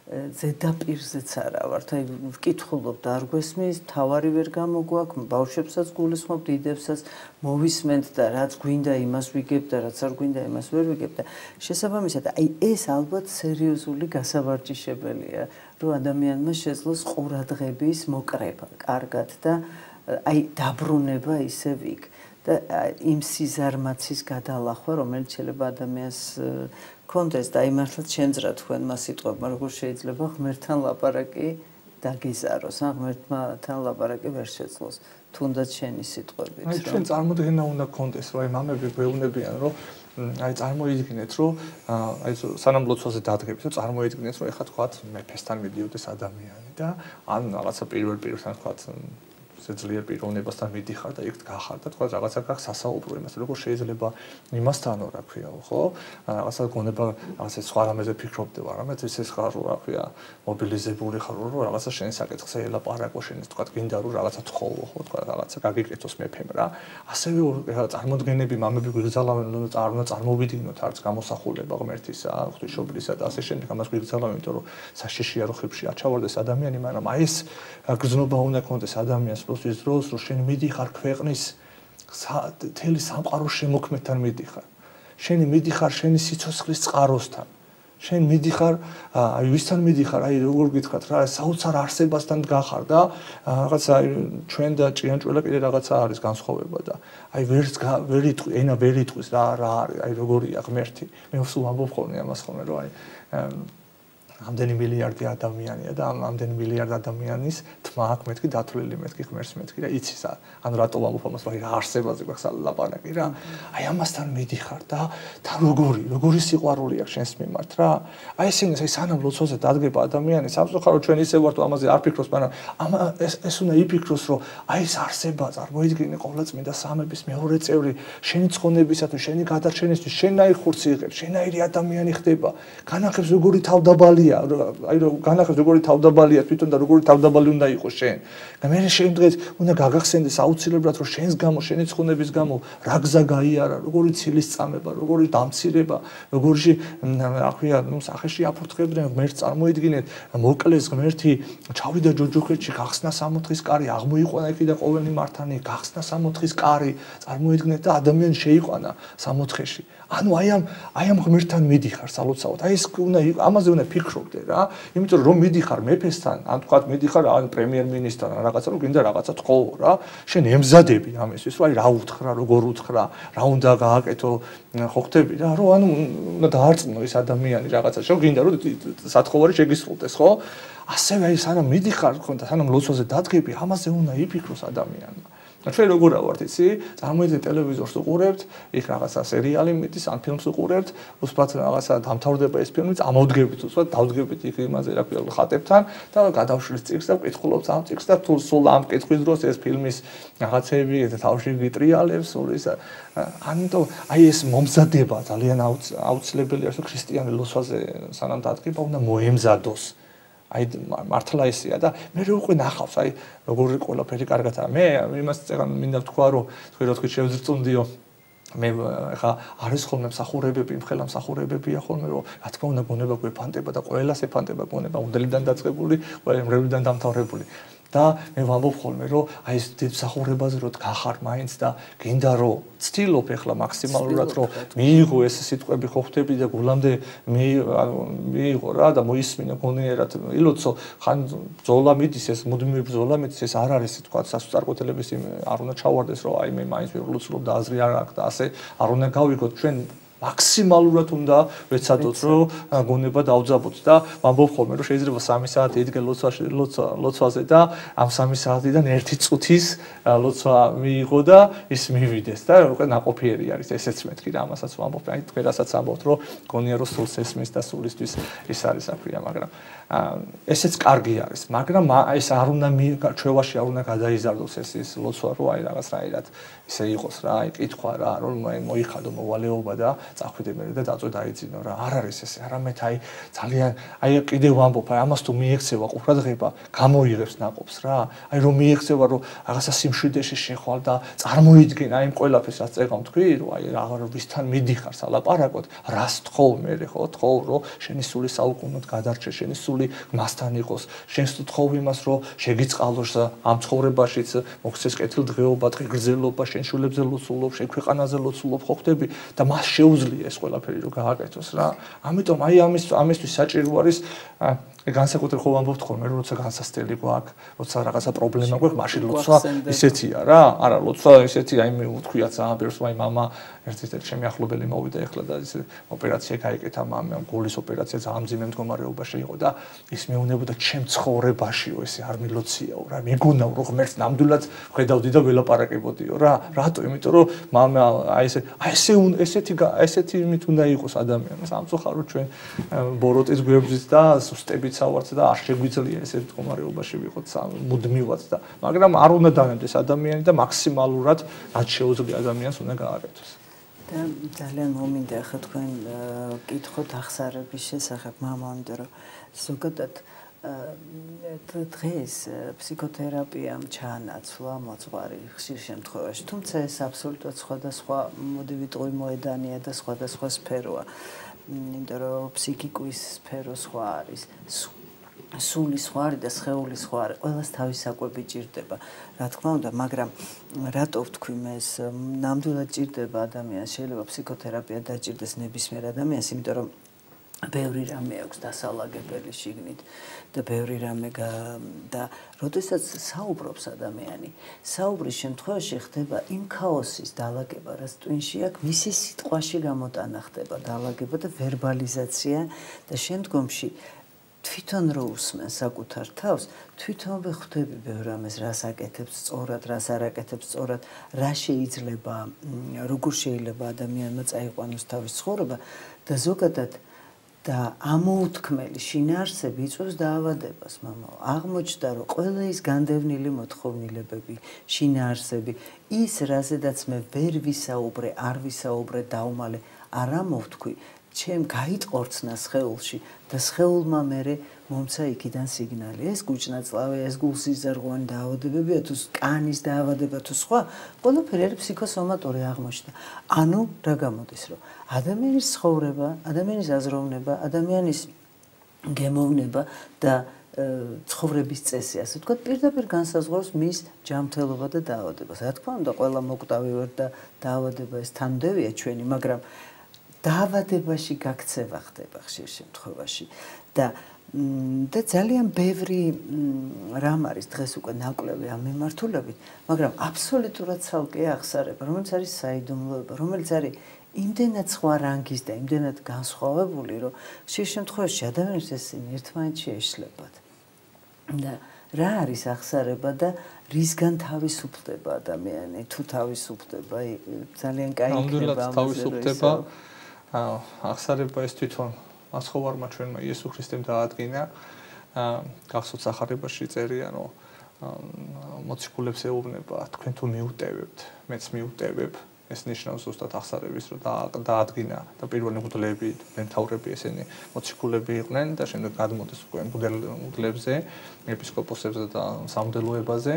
ზედაპირზეც არა ვართ, აი ვკითხულობ და არ გვესმის, თავარი ვერ გამოგვაქვს, ბავშვებსაც გულისხმობ, დიდებსაც მოვისმენთ და რაც გვინდა იმას ვიგებ და რაც არ გვინდა იმას ვერ ვიგებ და შესაბამისად აი ეს ალბათ სერიოზული გასავარჯიშებელია, რომ ადამიანმა შეძლოს ყურადღების მოკრება კარგად და აი დაბრუნება ისევ იქ და იმ სიზარმაცის გადალახვა, რომელიც შეიძლება ადამიანს კონდეს და აი მართლა ჩემძრა თქვენმა სიტყვებმა, როგორ შეიძლება ღმერთთან ლაპარაკი დაგიზაროს, ღმერთთან ლაპარაკი ვერ შეძლოს, თუნდაც შენი სიტყვებით. აი ჩვენ წარმოდგენა უნდა კონდეს, რომ აი მამები გვეუბნებიან, რომ აი წარმოიდგინეთ, რომ აი სანამ ლოცვაზე დადგებით, რომ წარმოიდგინეთ, რომ ეხლა თქვათ მეფესთან მიდიოდეს ადამიანი და ან რაღაცა პირველთან თქვათ ძლიერ პიროვნებასთან მიდიხარ და იქ გახარ და თქვა რაღაცა გახ სასაუბრო იმას როგორ შეიძლება იმასთანო რა ქვია ხო რაღაცა გონება რაღაცა სხვა რამეზე ფიქრობდი რამაც ეს ხარ რა ქვია მობილიზებული ხარ რომ რაღაცა შენ საკითხზე ელაპარაკო შენ თქვა გინდა რომ რაღაცა თხოვო ხო თქვა რაღაცა გაგიკეთოს მეფემ რა ასევე წარმოდგენები მამები გვიგზალავენ რომ წარმოვიდგინოთ არც გამოსახულება ღმერთისა ღვთისმშობლისა და ასე შემდეგ ამას გვიგზალავენ იმიტომ რომ საშიშია რო ხებში აჩავარდეს ადამიანი მაგრამ აი ეს გზნობა უნდა კონდეს ადამიანს ის დროს რომ შენ მიდიხარ ქვეყნის თელი სამყაროს შემოქმედთან მიდიხარ. შენი მიდიხარ შენი სიცოცხლის წყაროსთან. შენ მიდიხარ აი ვისთან მიდიხარ აი როგორ გითხრათ რა საოცარ არსებასთან გახარ და რაღაცა ჩვენ და ჭიანჭველა კიდე რაღაცა არის განსხვავება და აი ვერ იტყვი ენა ვერ იტყვის რა არის აი როგორია ღმერთი. მე სულ ამბობ ხოლმე ამას ხოლმე რომ აი ამდენი მილიარდი ადამიანია და ამდენი მილიარდ ადამიანის თმა აქვს მეთქი დათვლილი მეთქი ღმერთს მეთქი და იცის ანუ რატო ვამბობ ამას მაგრამ რა არსებაზე გვაქვს ლაპარაკი რა აი ამასთან მიდიხარ და როგორი სიყვარული აქვს შენს მიმართ რა აი ესეც აი სანამ ლოცვაზე დადგება ადამიანი სამწუხაროდ ჩვენ ისე ვართ ამაზე არ ფიქრობს მაგრამ ეს უნდა იფიქროს რომ აი ეს არსება წარმოიდგინე ყოვლადწმინდა სამების მეორე წევრი შენი ცხონებისათვის შენი გადარჩენისთვის შენაირ ხურს იღებს შენაირი ადამიანი ხდება განახებს როგორი თავდაბალი აი რომ განახებს როგორი თავდაბალია თვითონ და როგორი თავდაბალი უნდა იყოს შენ და მე შემდგეთ უნდა გაგახსენდეს აუცილებლად რომ შენს გამო შენი ცხონების გამო რა გზა გაიარა როგორი ცილის წამება როგორი დამცირება როგორი რა ქვია ნუ სახეში აფურთხებდნენ ღმერთს წარმოიდგინეთ მოკლეს ღმერთი ჩავიდა ჯოჯოხეთში გახსნა 60-ის კარი აღმოიყვანა იქიდან ყოველი მართანი გახსნა 60-ის კარი წარმოიდგინეთ და ადამიანი შეიყვანა 60-ში ანუ აი ამ ღმერთთან მიდიხარ სალოცავად აი ეს უნდა ამაზე უნდა ფიქრობდე რა იმიტომ რომ მიდიხარ მეფესთან ან თქვა მიდიხარ ან პრემიერ-მინისტრთან ან რაღაცა რომ გინდა რაღაცა თხოვო რა შენ ემზადები ამისთვის რომ აი რა უთხრა როგორ უთხრა რა უნდა გააკეთო ხო ხტები რა რომ ანუ უნდა დაარწმუნო ეს ადამიანი რაღაცა შენ გინდა რომ სათხოვარი შეგისრულდეს ხო ასევე აი სანამ მიდიხარ ხო და სანამ ლოცვაზე დადგები ამაზე უნდა იფიქროს ადამიანმა ჩვენ როგორ ავართ იცი წარმოიდგინე ტელევიზორს უყურებთ იქ რაღაცა სერიალი მიდის ან ფილმს უყურებთ უსბრად რაღაცა დამთავრდება ეს ფილმი ამოვდგებით უსბრად დავდგებით იქ იმაზე რა ქვია ხატებთან და გადავშლის წიგნს და ვკითხულობთ ამ წიგნს და თუ სულ ამ კითხვის დროს ეს ფილმის რაღაცები თავში გიტრიალებს სულ ის ანუ აი ეს მომზადება ძალიან აუცილებელია რომ ქრისტიანი ლოცვაზე სანამ დადგება უნდა მოემზადოს აი მართლა ისეა და მე რო უკვე ნახავს აი როგორი ყველაფერი კარგადაა მე იმას წერან მინდა ვთქვა რომ თქვი რა თქვი შევძრწუნდიო მე ხა არის ხოლმე მსახურებები მხელა მსახურებებია ხოლმე რომ რა თქმა უნდა გონება გვეფანტება და ყველას ეფანტება გონება უნდელიდან დაწყებული ყველა მრევლიდან დამთავრებული და მე ვამბობ ხოლმე რომ აი ეს დიდ მსახურებაზე რომ გახარ მაინც და გინდა რომ ცდილობ ეხლა მაქსიმალურად რომ მიიღო ეს სიტყვები ხო ხვდები და გულამდე მიიღო რა და მოისმინო გონიერად ილოცო ხან ბრძოლა მიდის ეს მუდმივი ბრძოლა მიდის ეს არ არის თქვა სასწარკვეთილების არ უნდა ჩავარდეს რომ აი მე მაინც ვიღლოცულობ და აზრი არ აქვს და ასე არ უნდა გავიგოთ ჩვენ მაქსიმალურად უნდა ვეცადოთ, რომ გონება დავძაბოთ და ვამბობ ხოლმე, რომ შეიძლება 3 საათი იდგე ლოცვაზე და ამ 3 საათიდან 1 წუთის ლოცვა მიიღო და ის მივიდეს და უკვე ნაყოფიერი არის, ესეც მეთქი და ამასაც ვამბობ, აი თქვენ რასაც ამბობთ, რომ გონია რომ სულს ესმის და სულისთვის ის არის აქვია, მაგრამ ესეც კარგი არის, მაგრამ ეს არ უნდა ჩვევაში არ უნდა გადაიზარდოს ეს ლოცვა, რომ აი რაღაცნაირად ისე იყოს რა, აი კითხვა რა, რომ მოიხადო მოვალეობა და წახვიდე და დაწვე დაიძინო რა. არ არის ესე, არამედ აი ძალიან აი კიდევ ვამბობ, აი ამას თუ მიექცევა ყურადღება, გამოიღებს ناقობს რა. აი რომ მიექცევა რომ რაღაცა სიმშვიდეში შეხვალ და წარმოიდგენ აი იმ ყველაფერს რაც წეგავ თქვი, რომ აი აღარ ვისთან მიდიხარ სალაპარაკოდ, რას თხოვ მე ხო, თხოვ რომ შენი სული საუკუნოდ გადარჩე, შენი სული მასთან იყოს, შენს თხოვ იმას რომ შეგიწყალოს ამ ცხოვრებაშიც მოქცეს კეთილდღეობა, დღეგრძელობა, შენ შულებზე ლოცულობ, შენ ქვეყანაზე ლოცულობ, ხო ხდები და მას შეუძლია ეს ყველაფერი რომ გააკეთოს რა. ამიტომ აი ამისთვის საჭირო არის განსაკუთრებით ხო ვამბობთ ხოლმე რომ როცა განსასწრელი გვაქვს, როცა რაღაცა პრობლემა გვაქვს, მაშინ ლოცვა ისეთია რა. არა, ლოცვა ისეთია, აი მე ვთქვია ძალიან ბევრს, აი мама ერთ-ერთი ჩემი ახლობელი მოვიდა ეხლა და ის ოპერაცია გაიკეთა მამამ, გულის ოპერაცია ძალიან მძიმე მდგომარეობაში იყო და ის მეუნებოდა ჩემ ცხოვრებაშიო ესე არ მილოციაო რა. მეგონავ რომ ღმერთს ნამდვილად ხედავდი და ველაპარაკებოდიო რა. რატო? იმიტომ რომ მამა აი ესეთი იმით უნდა იყოს ადამიანს. ამწუხარო ჩვენ ბოროტის გვერდით და სუსტებით ავართ და არ შეგვიძლია ესეთ მდგომარეობაში ვიყოთ მუდმივად და მაგრამ არ უნდა დანებდეს ადამიანი და მაქსიმალურად რაც შეუძლია ადამიანს უნდა გააკეთოს. და ძალიან მომინდა ახლა თქვენ კითხოთ ახსარების შესახებ მამამდე რომ ზოგადად დღეს ფსიქოთერაპიამ ჩაანაცვლა მოძღვარი ხშირ შემთხვევაში, თუმცა ეს აბსოლუტურად სხვადასხვა მოდი ვიტყვი მოედანია და სხვადასხვა სფეროა. იმიტომ რომ ფსიქიკის სფერო სხვა არის, სული სხვა არის და სხეული სხვა არის, ყველას თავის საკვები ჭირდება, რა თქმა უნდა, მაგრამ რატო ვთქვი მე ეს ნამდვილად ჭირდება ადამიანს, შეიძლება ფსიქოთერაპია დაჭირდეს ნებისმიერ ადამიანს, იმიტომ რომ ბევრი რამე აქვს დასალაგებელი შიგნით და ბევრი რამე და როდესაც საუბრობს ადამიანი, საუბრის შემთხვევაში ხდება იმ ქაოსის დალაგება, რაც ტვინში აქვს, მისი სიტყვაში გამოტანა ხდება დალაგება და ვერბალიზაცია და შემდგომში თვითონ რო უსმენ საკუთარ თავს, თვითონვე ხვდები ბევრ რამეს, რას აკეთებს სწორად, რას არ აკეთებს სწორად, რა შეიძლება, როგორ შეიძლება ადამიანმა წაიყვანოს თავის ცხოვრება და ზოგადად და ამოუთქმელი შინაარსები იწვევს დაავადებას, მამაო. აღმოჩნდა, რომ ყველა ის განდევნილი მოთხოვნილებები, შინაარსები, ის რაზედაც მე ვერ ვისაუბრე, არ ვისაუბრე, დავმალე, არ ამოვთქვი, ჩემ გაიტყორცნა სხეულში და სხეულმა მერე მომცა იქიდან სიგნალი. ეს გუჭნაწლავია, ეს გულსიზრღვანი დაავადებებია, თუ კანის დაავადება თუ სხვა, ყველაფერი არის ფსიქოსომატური აღმოჩნდა. ანუ რა გამოდის, რომ ადამიანის ცხოვრება, ადამიანის აზროვნება, ადამიანის გემოვნება და ცხოვრების წესი, ასე ვთქვათ, პირდაპირ განსაზღვრავს მის ჯანმრთელობა და დაავადებას. რა თქმა უნდა, ყველა მოკვდავი ვარ და დაავადება ეს თანმდევია ჩვენი, მაგრამ დაავადებაში გაქცევა ხდება ხშირ შემთხვევაში და ძალიან ბევრი რამ არის დღეს უკვე ნაკვლევი ამ მიმართულებით, მაგრამ აბსოლუტურად ცალკე ახსარება, რომელიც არის საიდუმლოება, რომელიც არის იმდენად სხვა რანგის და იმდენად განსხვავებული, რომ ხშირ შემთხვევაში ადამიანს ესენი ერთმანეთში ეშლებათ. და რა არის ახსარება და რისგან თავისუფლდება ადამიანი, თუ თავისუფლდება, ძალიან კაი იქნება ამაზე. თავისუფლდება ახსარება ეს თვითონ ასხოვარმა ჩვენმა იესო ქრისტემ დაადგინა. გახსოვთ სახარებაში წერია, რომ მოციქულებს ეუბნება, თქვენ თუ მიუტევებთ, მეც მიუტევებ. ეს ნიშნავს ზუსტად ახსარების, რომ დაადგინა და პირველი მღვდლები, მემთავრები ესენი მოციქულები იყვნენ და შემდეგ გადმოდის უკვე მღვდლებზე, ეპისკოპოსებზე და სამღვდელოებაზე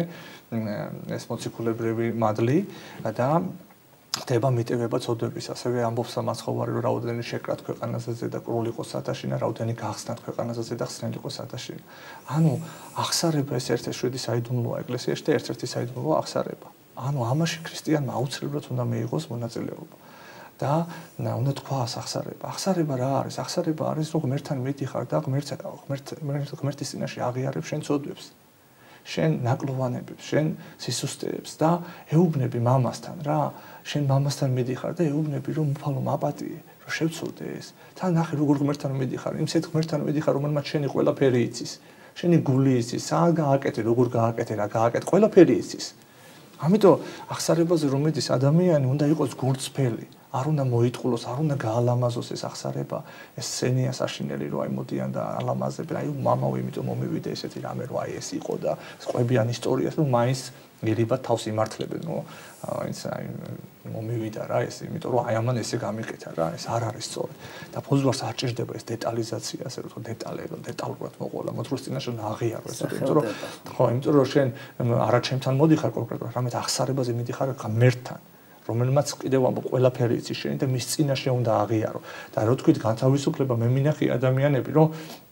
ეს მოციქულებრივი მადლი და ხდება მიტევება წოდების, ასევე ამბობს მაცხოვარი, რომ რაოდენი შეკრათ ქვეყანაზე ზედა კრული იყოს სათაშინა, რაოდენი გახსნათ ქვეყანაზე ზედა ხსნელი იყოს სათაშინა. ანუ ახსარება ეს ერთ-ერთი საიდუმლოა ეკლესიაში და ერთ-ერთი საიდუმლოა ახსარება. ანუ ამაში ქრისტიანმა აუცილებლად უნდა მიიღოს მონაწილეობა. და უნდა თქვას ახსარება. ახსარება რა არის? ახსარება არის, რომ ღმერთთან მიდიხარ და ღმერთის წინაშე აღიარებ შენ წოდებს. შენ ნაკლოვანებებს, შენ სისუსტეებს და ეუბნები მამასთან რა, შენ მამასთან მიდიხარ და ეუბნები რომ უფალო მაპატიე, რომ შევცოდე ეს. თან ნახე როგორ ღმერთთან მიდიხარ, იმ სეთ ღმერთთან მიდიხარ, რომელმაც შენი ყველაფერი იცის. შენი გული იცის, სად გააკეთე, როგორ გააკეთე, რა გააკეთე, ყველაფერი იცის. ამიტომ აღსარებაზე რომ მიდის ადამიანი უნდა იყოს გულწრფელი. არ უნდა მოიტყულოს, არ უნდა გაალამაზოს ეს აღსარება, ეს სცენია საშინელი რომ აი მოდიან და ალამაზებენ, აი მამაო, იმიტომ მომივიდა ესეთი რამე რომ აი ეს იყო და ყვებიან ისტორიას, რომ მაინც გერიბად თავს იმართლებენ, რომ აი მომივიდა რა ეს, იმიტომ რომ აი ამან ესე გამიკეთა რა, ეს არ არის სწორი. და ფუძვარს არ ჭირდება ეს დეტალიზაცია, ასე რომ დეტალები, რომ დეტალურად მოყოლა, მოძღვრის წინაშე აღიარო ეს, იმიტომ რომ ხო, იმიტომ რომ შენ არა ჩემთან მოდიხარ კონკრეტულად, რამეთ აღსარებაზე მიდიხარ ღმერთთან. რომელმაც კიდევ ამბობ ყველაფერი იცის შენი და მის წინაშე უნდა აღიარო. და რო თქვით განთავისუფლება, მე მინახი ადამიანები, რომ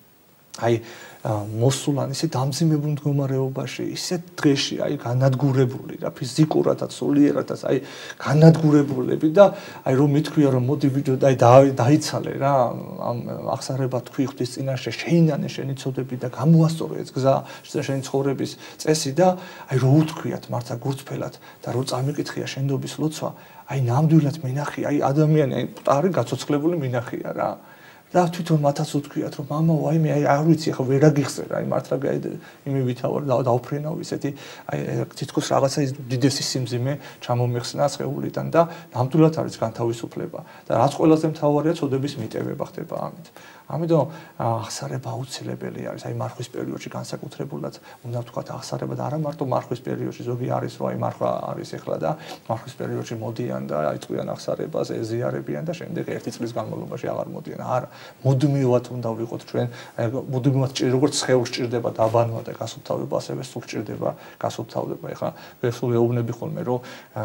აი მოსულან ისე დამძიმებულ მდგომარეობაში, ისე დღეში, აი განადგურებული რა, ფიზიკურადაც, სულიერადაც, აი განადგურებულები და აი რომ მithქვია რომ მოდი ვიდეო და აი დაიცალე რა, ამ აღსარება თქვი ღვთის წინაშე, შეინანე შენი ცოდები და გამოასწორო ეს გზა, შენი ცხოვრების წესი და აი რო უთქვიათ მართა გურწფელად და რო წამიკითხია შენდობის ლოცვა, აი ნამდვილად მინახი, აი ადამიანი, აი მტარი გაცოცხლებული მინახია რა. და თვითონ მათაც უთქვიათ რომ მამაო აი მე არ ვიცი ახლა ვერ აგიხსენ აი მართლა იმივითავარ დაუფრენავ ისეთი აი თითქოს რაღაცა ის დიდესი სიმძიმე ჩამომიხსნა სხეულიდან და ნამდვილად არის განთავისუფლება და რაც ყველაზე მთავარია წოდების მიტევება ხდება ამით. ამიტომ აღსარება აუცილებელი არის აი მარხვის პერიოდში განსაკუთრებულად უნდა ვთქვათ აღსარება და არა მარტო მარხვის პერიოდში ზოგი არის რომ აი მარხვა არის ახლა და მარხვის პერიოდში მოდიან და აი წვიან აღსარებას ეზიარებიან და შემდეგ ერთი წლის განმავლობაში აღარ მოდიან არა მუდმივად უნდა ვიყოთ ჩვენ მუდმივად როგორც სხეულს ჭირდება დაბანვა და გასუფთავება ასევე სულ ჭირდება გასუფთავება ახლა სულ ეუბნები ხოლმე რომ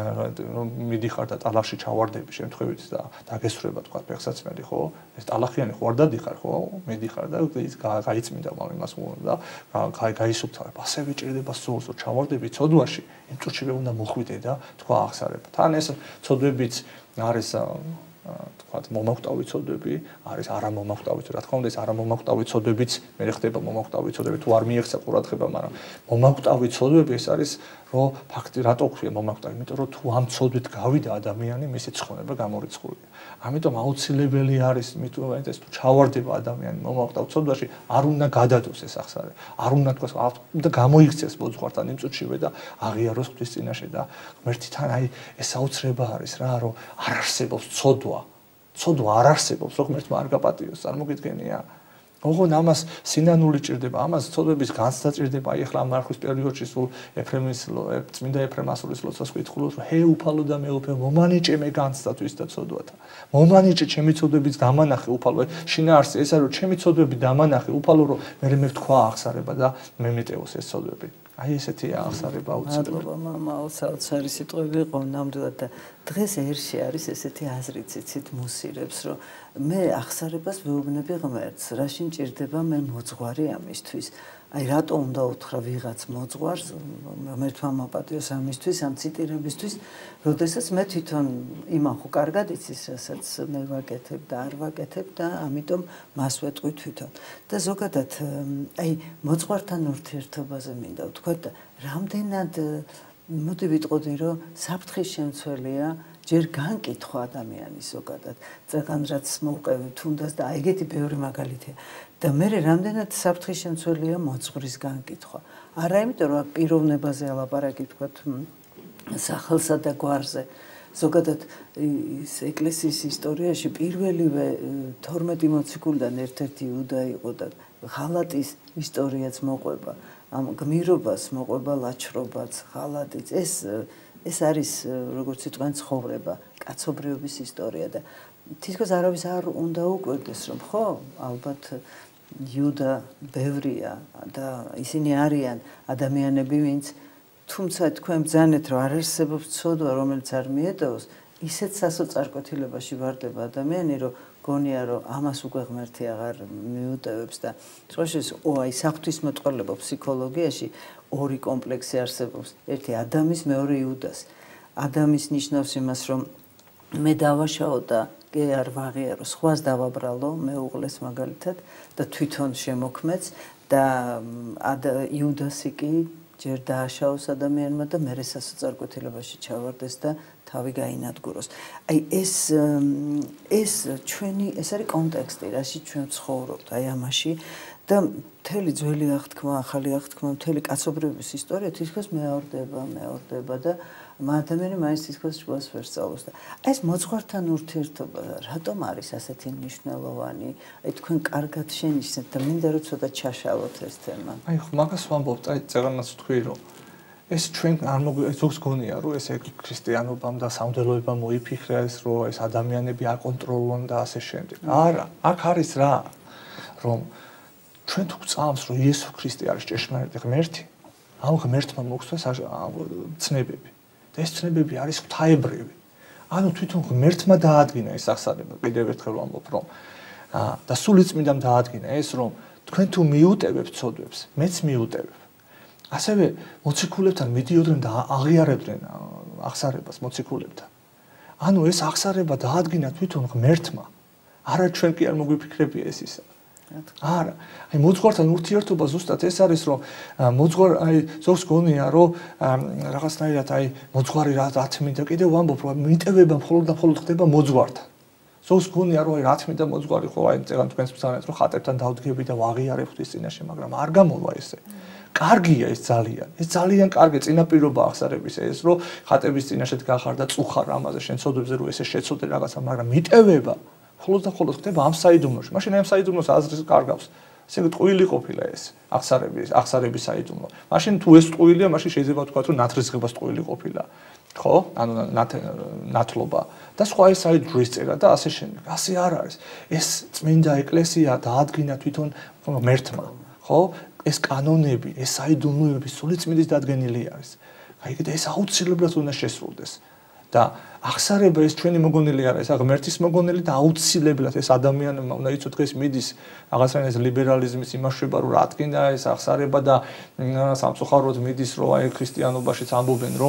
მიდიხარ და ტალახში ჩავარდები შემთხვევით და დაგესრება თქვა ფეხსაცმელი ხო ეს ტალახიანი ხო არ დადიხარ ხო მიდიხარ და ის გაიწმინდა იმას უნდა გაისუფთავებ ასევე ჭირდება სულს რომ ჩავარდები ცოდვაში იმ წუთშივე უნდა მოხვიდე და თქვა აღსარება თან ეს ცოდვებიც არის თქვათ მომაკვდავი ცოდვები არის არამომაკვდავი რა თქმა უნდა ეს არამომაკვდავი ცოდვებიც მე ხდება მომაკვდავი ცოდვები თუ არ მიეღწა ყურადღება მაგრამ მომაკვდავი ცოდვები ეს არის რომ ფაქტი რატო ქვია მომაკვდავი იმიტომ რომ თუ ამ ცოდვით გავიდა ადამიანი მისი ცხონება გამორიცხულია ამიტომ აუცილებელი არის მithumetes თუ ჩავარდება ადამიანი მომაკვდავ ცოდვაში არ უნდა გადადოს ეს აღსარე არ უნდა თქვას და გამოიქცეს მოძღვართან იმ წუთშივე და აღიაროს ღვთის წინაშე და ღმერთთან აი ეს აუცილება არის რა რომ არ არსებობს ცოდვა არ არსებობს რომ ღმერთმა არ გაპატიოს წარმოგიდგენია ოღონ ამას სინანული ჭირდება ამას ცოდვების განცდა ჭირდება აი ახლა მარხვის პერიოდში სულ ეფრემის წმინდა ეფრემასულის ლოცვას ვკითხულობთ რომ ჰე უფალო და მეუფე მომანიჭე მე განცდათვის და ცოდვათა მომანიჭე ჩემი ცოდვების დამანახე უფალო შინაარსი ეს არის რომ ჩემი ცოდვები დამანახე უფალო რომ მე ვთქვა აღსარება და მე მეტეოს ეს ცოდვები აი ესეთია აღსარება აუცილებელი. მადლობა მამაო, საოცარი სიტყვები იყო ნამდვილად და დღეს ერში არის ესეთი აზრით ციცით მუსირებს, რომ მე აღსარებას ვეუბნები ღმერთს, რაშინ ჭირდება მე მოძღვარი ამისთვის. აი რატო უნდა უთხრა ვიღაც მოძღვარს, ღმერთმა მაპატიოს ამისთვის, ამ ციტირებისთვის, როდესაც მე თვითონ იმან ხო კარგად იცის, რასაც მე ვაკეთებ და არ ვაკეთებ და ამიტომ მას ვეტყვი თვითონ. და ზოგადად აი მოძღვართან ურთიერთობაზე მინდა ვთქვა და რამდენად მოდი ვიტყოდი რომ საფრთხის შემცველია ჯერ განკითხვა ადამიანის ზოგადად წეგან რაც მოვყევი თუნდაც და ეგეთი ბევრი მაგალითია და მე რამდენად საფრთხის შემცველია მოძღვრის განკითხვა არა იმიტომ რომ პიროვნებაზე ალაპარაკი თქვა სახელსა და გვარზე ზოგადად ის ეკლესიის ისტორიაში პირველივე 12 მოციქულიდან ერთ-ერთი იუდა იყო და ღალატის ისტორიაც მოყვება ამ გმირობას მოყვება ლაჩრობაც ღალატიც ეს არის როგორც იტყვიან ცხოვრება კაცობრიობის ისტორია და თითქოს არავის არ უნდა უკვირდეს რომ ხო ალბათ იუდა ბევრია და ისინი არიან ადამიანები ვინც თუმცა თქვენ ბრძანეთ რომ არ არსებობს ცოდვა რომელიც არ მიეტევოს ისეთ სასოწარკვეთილებაში ვარდება ადამიანი რომ გონია რომ ამას უკვე ღმერთი აღარ მიუტევებს და სწორედ აი საღვთისმეტყველებო ფსიქოლოგიაში ორი კომპლექსი არსებობს ერთი ადამის მეორე იუდას ადამის ნიშნავს იმას რომ მე დავაშაო და კი არ ვაღიარო სხვას დავაბრალო მეუღლეს მაგალითად და თვითონ შემოქმედს და იუდასი კი ჯერ დააშაოს ადამიანმა და მერე სასოწარკვეთილებაში ჩავარდეს და თავი გაინადგუროს. აი ეს ჩვენი ეს არის კონტექსტი, რაში ჩვენ ცხოვრობთ, აი ამაში და მთელი ძველი აღთქმა, ახალი აღთქმა, მთელი კაცობრიობის ისტორია თითქოს მეორდება და ადამიანი მაინც თითქოს შუას ვერ სწავლობს და აი ეს მოძღვართან ურთიერთობა რატომ არის ასეთი მნიშვნელოვანი? აი თქვენ კარგად შენიშნეთ და მინდა რომ ცოტა ჩაშალოთ ეს თემა. აი ხო მაგას ვამბობთ, აი წეგანაც თქვი რომ ეს ჩვენ არ ზოგს გონია რომ ეს ქრისტიანობამ და სამღვდელოებამ მოიფიქრეს რომ ეს ადამიანები აკონტროლონ და ასე შემდეგ. არა, აქ არის რა რომ ჩვენ თუ წამს რომ იესო ქრისტე არის ჭეშმარიტი ღმერთი, ამ ღმერთმა მოგცეს ცნებები. და ეს ცნებები არის ღვთაებრივი. ანუ თვითონ ღმერთმა დაადგინა ეს აღსარება, კიდევ ერთხელ ვამბობ რომ და სული წმინდამ დაადგინა ეს რომ თქვენ თუ მიუტევებთ ცოდვებს, მეც მიუტევებ. ასევე მოციქულებთან მიდიოდნენ და აღიარებდნენ აღსარებას მოციქულებთან. ანუ ეს აღსარება დაადგინა თვითონ ღმერთმა. არა ჩვენ კი არ მოგვიფიქრებია ეს ისა. არა, აი მოძღვართან ურთიერთობა ზუსტად ეს არის რომ აი ზოგს გონია რომ რაღაცნაირად აი მოძღვარი რა თმინდა კიდევ ვამბობ რომ მიტევება მხოლოდ ხდება მოძღვართან. ზოგს გონია რომ აი რა თმინდა მოძღვარი ხო აი წეგან თქვენს ბრძანეთ რომ ხატებთან დავდგები და ვაღიარებთ ის წინაშე, მაგრამ არ გამოვა ესე. კარგია ეს ძალიან. ეს ძალიან კარგი წინაპირობა აღსარების ეს რომ ხატების წინაშე დგახარ და წუხარ ამაზე შენ ცოდვებზე რომ ესე შეცოდე რაღაცა, მაგრამ მიტევება ხოლოდ ხდება ამ საიდუმლოში. მაშინ ამ საიდუმლოს აზრის კარგავს. ესე ტყუილი ყოფილა ეს აღსარების საიდუმლო. მაშინ თუ ეს ტყუილია, მაშინ შეიძლება ვთქვა რომ ნათრისღებას ტყუილი ყოფილა. ხო? ანუ ნათლობა და სხვა ეს აი დროისწერა და ასე შემდეგ. ასე არ არის. ეს წმინდა ეკლესია დაადგინა თვითონ ღმერთმა. ხო? ეს კანონები, ეს საიდუმლოები სული წმინდის დადგენილი არის. აი კიდე ეს აუცილებლად უნდა შესრულდეს. და აღსარება ეს ჩვენი მოგონილი არა, ეს ღმერთის მოგონილი და აუცილებლად ეს ადამიანმა უნდა იცოდე დღეს მიდის რაღაცა ეს ლიბერალიზმის იმაშება რომ რადგინა ეს აღსარება და სამწუხაროდ მიდის რომ აი ქრისტიანობაშიც ამბობენ რომ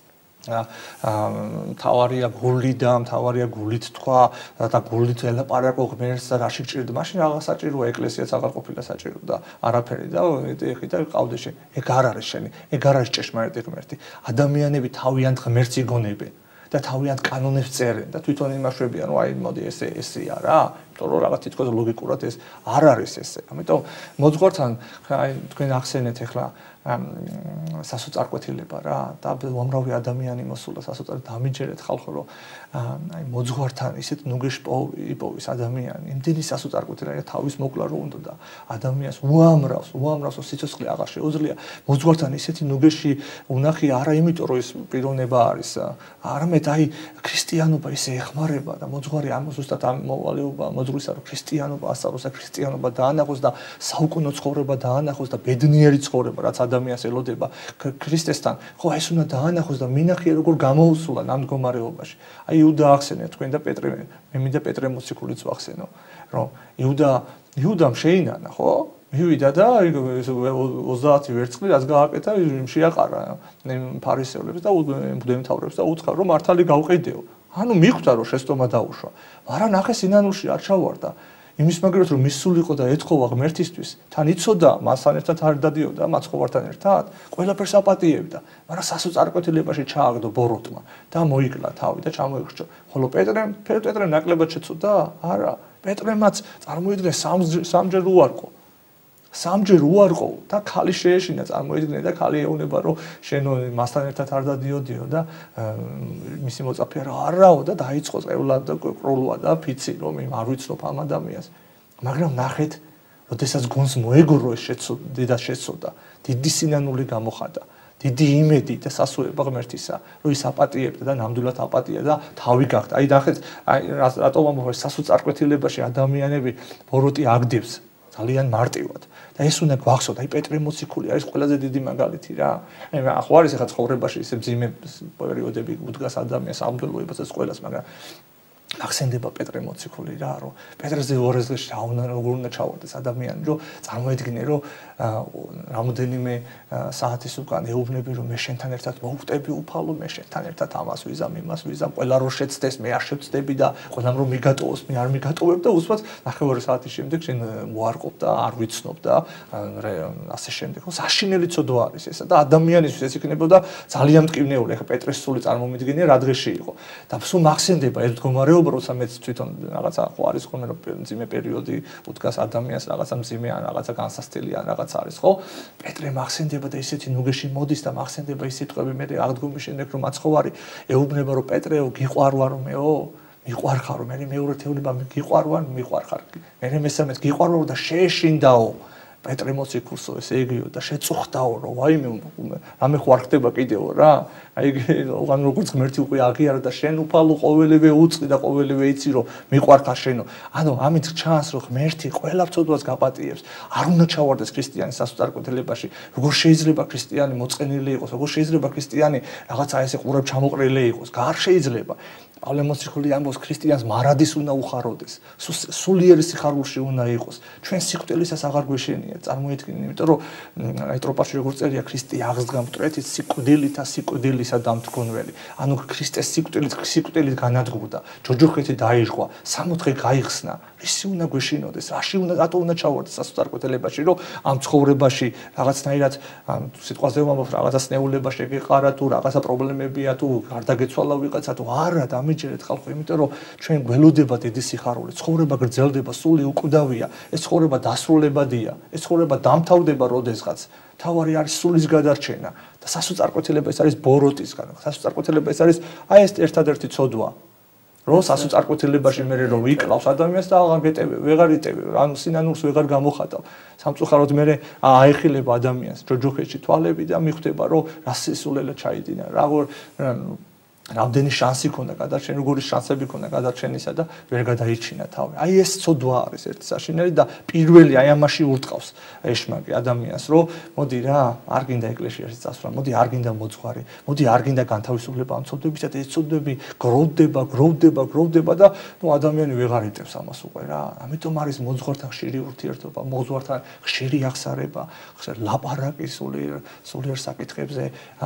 თავარია გული და თავარია გულით თქვა და გულით ელაპარაკო ღმერთს და რაში გჭირდა მაშინ რაღაც საჭიროა ეკლესიაც აღარ ყოფილა საჭირო და არაფერი და ეხი და ყავდა შენ ეგ არ არის შენი ეგ არ არის ჭეშმარიტი ღმერთი ადამიანები თავიანთ ღმერთს იგონებენ და თავიანთ კანონებს წერენ და თვითონ იმაშვებიან რომ აი მოდი ესეა რა იმიტომ რომ რაღაც თითქოს ლოგიკურად ეს არ არის ესე ამიტომ მოძღვართან აი თქვენ ახსენეთ ახლა სასოწარკვეთილება რა და უამრავი ადამიანი მოსულა სასოწარკვეთილ დამიჯერეთ ხალხო რომ აი მოძღვართან ისეთ ნუგეში იპოვის ადამიანი იმდენი სასოწარკვეთილი თავის მოკლა რო უნდა და ადამიანს უამრავს სიცოცხლე აღარ შეუძლია მოძღვართან ისეთი ნუგეში უნახი არა იმიტომ რომ ეს პიროვნება არის არამედ აი ქრისტიანობა ისე ეხმარება და მოძღვარი ამ ზუსტად ამ მოვალეობა მოძღვრისა რომ ქრისტიანობა ასწავლოს და ქრისტიანობა დაანახოს და საუკუნო ცხოვრება დაანახოს და ბედნიერი ცხოვრება რაც ადამიანს ელოდება ქრისტესთან ხო ეს უნდა დაანახოს და მინახია როგორ გამოუსულა ამ მდგომარეობაში აი იუდა ახსენე თქვენ და პეტრე მე მინდა პეტრე მოციქულიც ვახსენო რომ იუდამ შეინანა ხო მივიდა და 30 ვერცხლი რაც გააკეთა შეაყარა ფარისევლებს და მღვდელმთავრებს და უთხრა რომ მართალი გავყიდეო ანუ მიხვდა რომ შეცდომა დაუშვა მაგრამ ნახე სინანულში არ ჩავარდა იმის მაგერად რომ მისულიყო და ეთხოვა ღმერთისთვის თან იცოდა მასთან ერთად არ დადიოდა მაცხოვართან ერთად ყველაფერს აპატიებდა მაგრამ სასოწარკვეთილებაში ჩააგდო ბოროტმა და მოიკლა თავი და ჩამოიხრჩო ხოლო პეტრე ნაკლებად შეცოდა არა პეტრემაც წარმოიდგინე სამჯერ უარყო და ხალი შეეშინა წარმოიდგინე და ხალი ეუბნება რომ შენ მასთან ერთად არ დადიოდიო და მისი მოწაფე არაო და დაიწყო წევლად და ყროლვა და ფიცი რომ არ ვიცნობ ამ ადამიანს მაგრამ ნახეთ როდესაც გონს მოეგორო ეს შეცოდა დიდი სინანული გამოხატა დიდი იმედი და სასუება ღმერთისა რომ ის აპატიებდა და ნამდვილად აპატია და თავი გახდა აი ნახეთ აი რატომ ამბობ სასოწარკვეთილებაში ადამიანები ბოროტი აგდებს ძალიან მარტივად და ეს უნდა გვახსოვთ აი პეტრე მოციქული არის ყველაზე დიდი მაგალითი რა აი ახლა არის ახლა ცხოვრებაში ისე მძიმე პერიოდები უდგას ადამიანს ამბელოებასაც ყველას მაგრამ ახსენდება პეტრე მოციქული რა, რომ პეტრეზე ორესლეში როგორ უნდა ჩავარდეს ადამიანი, რომ წარმოედგინე, რომ რამოდენიმე საათის უკან ეუბნები, რომ მე შენთან ერთად მოვხტები უფალო, მე შენთან ერთად ამას ვიზამ, იმას ვიზამ, ყველა რო შეცდეს, მე არ შევცდები და ყველამ რომ მიგატოვოს, მე არ მიგატოვებ და უსვათ 9 საათის შემდეგ შენ მოარყოფ და არ ვიცნობ და ასე შემდეგ. საშინელი ცოდვა არის ესა და ადამიანისთვის ეს იქნებოდა ძალიან მტკივნეული. ეხლა პეტრეს სული წარმომიდგენია რა დღეში იყო. და სულ მახსენდება ეს მდგომარეობა, როცა მეც თვითონ რაღაცა ხო არის ხოლმე რომ მძიმე პერიოდი უდგას ადამიანს რაღაცა მძიმე ან რაღაცა განსასწრელი ან რაღაც არის ხო? პეტრე მახსენდება და ისეთი ნუგეში მოდის და მახსენდება ის სიტყვები მე აღდგომის შემდეგ რომ მაცხოვარი ეუბნება რომ პეტრეო გიყვარვარ მეო მიყვარხარო მე მეურათეულება გიყვარვარ მიყვარხარ მე მესამეც გიყვარვარო და შეეშინდაო პეტრე მოციქულსო ესე იგიო და შეწუხდაო რომ ვაიმე რამე ხო არ ხდება კიდევ რა აი ოღონ როგორც ღმერთი უკვე აღიარა და შენ უფალო ყოველივე უწყი და ყოველივე იცი რომ მიყვარხარ შენო ანუ ამით ჩანს რომ ღმერთი ყველა ცოდვას გაპატიებს არ უნდა ჩავარდეს ქრისტიანის სასწარკვეთილებაში როგორ შეიძლება ქრისტიანი მოწყენილი იყოს როგორ შეიძლება ქრისტიანი რაღაცა ესე ყურებ ჩამოყრილი იყოს არ შეიძლება პავლე მოციქული ამბობს ქრისტიანს მარადის უნდა უხაროდეს სულიერი სიხარულში უნდა იყოს ჩვენ სიკვდილისას აღარ გვეშენია წარმოიდგინე იმიტომ რომ აი ტროპაში როგორ წერია ქრისტე აღსდგა მტრეთით სიკვდილითა სიკვდილისა დამთქონველი ანუ ქრისტეს სიკვდილით განადგურდა ჯოჯოხეთი დაიჟღვა 60 დღე გაიხსნა ისი უნდა გვეშინოდეს რაში უნდა რატო უნდა ჩავარდეს სასწარკვეთილებაში რომ ამ ცხოვრებაში რაღაცნაირად სიტყვაზე ვამბობ რაღაცა სნეულება შეგეყარა თუ რაღაცა პრობლემებია თუ გარდაგეცვალა ვიღაცა თუ არა დამიჯერეთ ხალხო იმიტომ რომ ჩვენ გველოდება დიდი სიხარული ცხოვრება გრძელდება სული უკვდავია ეს ცხოვრება დასრულებადია ეს ცხოვრება დამთავრდება როდესღაც თავარი არის სულის გადარჩენა და სასწარკვეთილება ეს არის ბოროტისგან სასწარკვეთილება ეს არის აი ეს ერთადერთი ცოდვა რომ სასწარკვეთილებაში მე რომ ვიკლავს ადამიანს და აღარ გეტევე ვეღარ იტევე ანუ სინანულს ვეღარ გამოხატავ სამწუხაროდ მე აეხილება ადამიანს ჯოჯოხეთში თვალები და მიხვდება რომ რა სისულელე ჩაიდინა როგორ რამდენი შანსი ქონდა გადარჩენ როგორი შანსები ქონდა გადარჩენისა და ვერ გადაიჩინა თავი. აი ეს ცოდვა არის ერთი საშინელი და პირველი აი ამაში ურტყავს ეშმაკი ადამიანს რომ მოდი რა არ გინდა ეკლესიაში წასვლა, მოდი არ გინდა მოძღვარი, მოდი არ გინდა განთავისუფლება ამ ცოდვებისა და ეს ცოდვები გროვდება და ნუ ადამიანი ვეღარ იტევს ამას უკვე რა. ამიტომ არის მოძღვართან ხშირი ურთიერთობა, მოძღვართან ხშირი ახსარება, ლაპარაკი სულიერ საკითხებზე,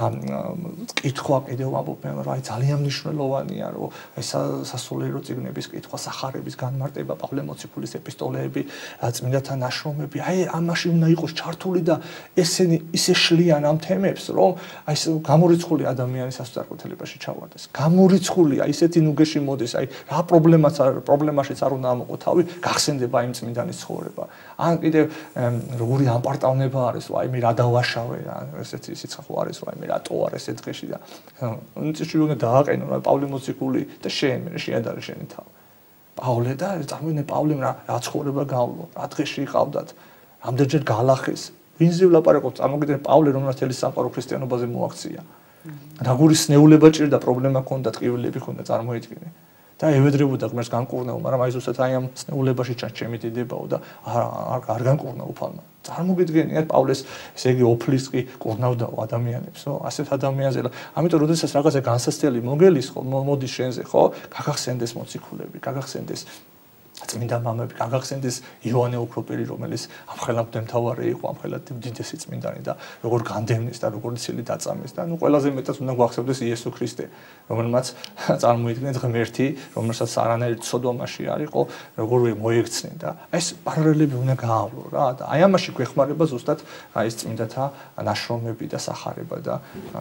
კითხვა კიდევ ვამბობ მე რომ აი ძალიან მნიშვნელოვანია რომ ეს სასულიერო წიგნების კითხვა, სახარების განმარტება, პავლე მოციქულის ეპისტოლეები, წმინდათა ნაშრომები, აი ამაში უნდა იყოს ჩართული და ესენი ისე შლიან ამ თემებს, რომ აი გამორიცხული ადამიანის სასწარკვეთილებაში ჩავარდეს. გამორიცხულია, ისეთი ნუგეში მოდის, აი რა პრობლემაშიც არ უნდა ამოყო თავი, გახსენდება იმ წმინდანის ცხოვრება. ან კიდევ როგორი ამპარტავნება არის, აი მე რა დავაშავე, ესეთი სიცხე ხო არის, აი მე რატო არ ესე დღეში და ნიჭი უნდა დააყენო რა პავლე მოციქული და შენ მე შეადარე შენი თავი. პავლე და წარმოიდგინე პავლემ რა ცხოვრება გავლო, რა დღეში იყავდათ, რამდენჯერ გალახეს. ვინზე ვლაპარაკობ, წარმოგიდგენთ პავლე რომელსაც თელი სამყარო ქრისტიანობაზე მოაქცია. როგორი სნეულება ჭირდა, პრობლემა ჰქონდა, ტკივილები ჰქონდა, წარმოიდგინე. და ევედრებოდა ღმერთს განკურნეო, მაგრამ აი ზუსტად აი ამ სნეულებაში ჩემი დიდებაო და არ განკურნა უფალმა. წარმოგიდგენიათ პავლეს ესე იგი ოფლისკი კურნავდაო ადამიანებსო, ასეთ ადამიანზე. ამიტომ როდესაც რაღაცა განსასწრელი მოგელის ხო, მოდის შენზე ხო, გაგახსენდეს მოციქულები, გაგახსენდეს წმინდა მამები, გაგახსენდეს იოანე ოქროპირი, რომელიც ამხელად მთავარი იყო, ამხელად დიდესი წმინდანი და როგორ განდევნეს და როგორ ცილი დაწამეს და ნუ ყველაზე მეტად უნდა გვახსოვდეს იესო ქრისტე, რომელმაც წარმოიდგინეთ ღმერთი, რომელსაც არანაირი ცოდვამაში არ იყო, როგორ მოექცნენ და ეს პარალელები უნდა გაავლო რა და აი ამაში გვეხმარება ზუსტად აი ეს წმინდათა ნაშრომები და სახარება და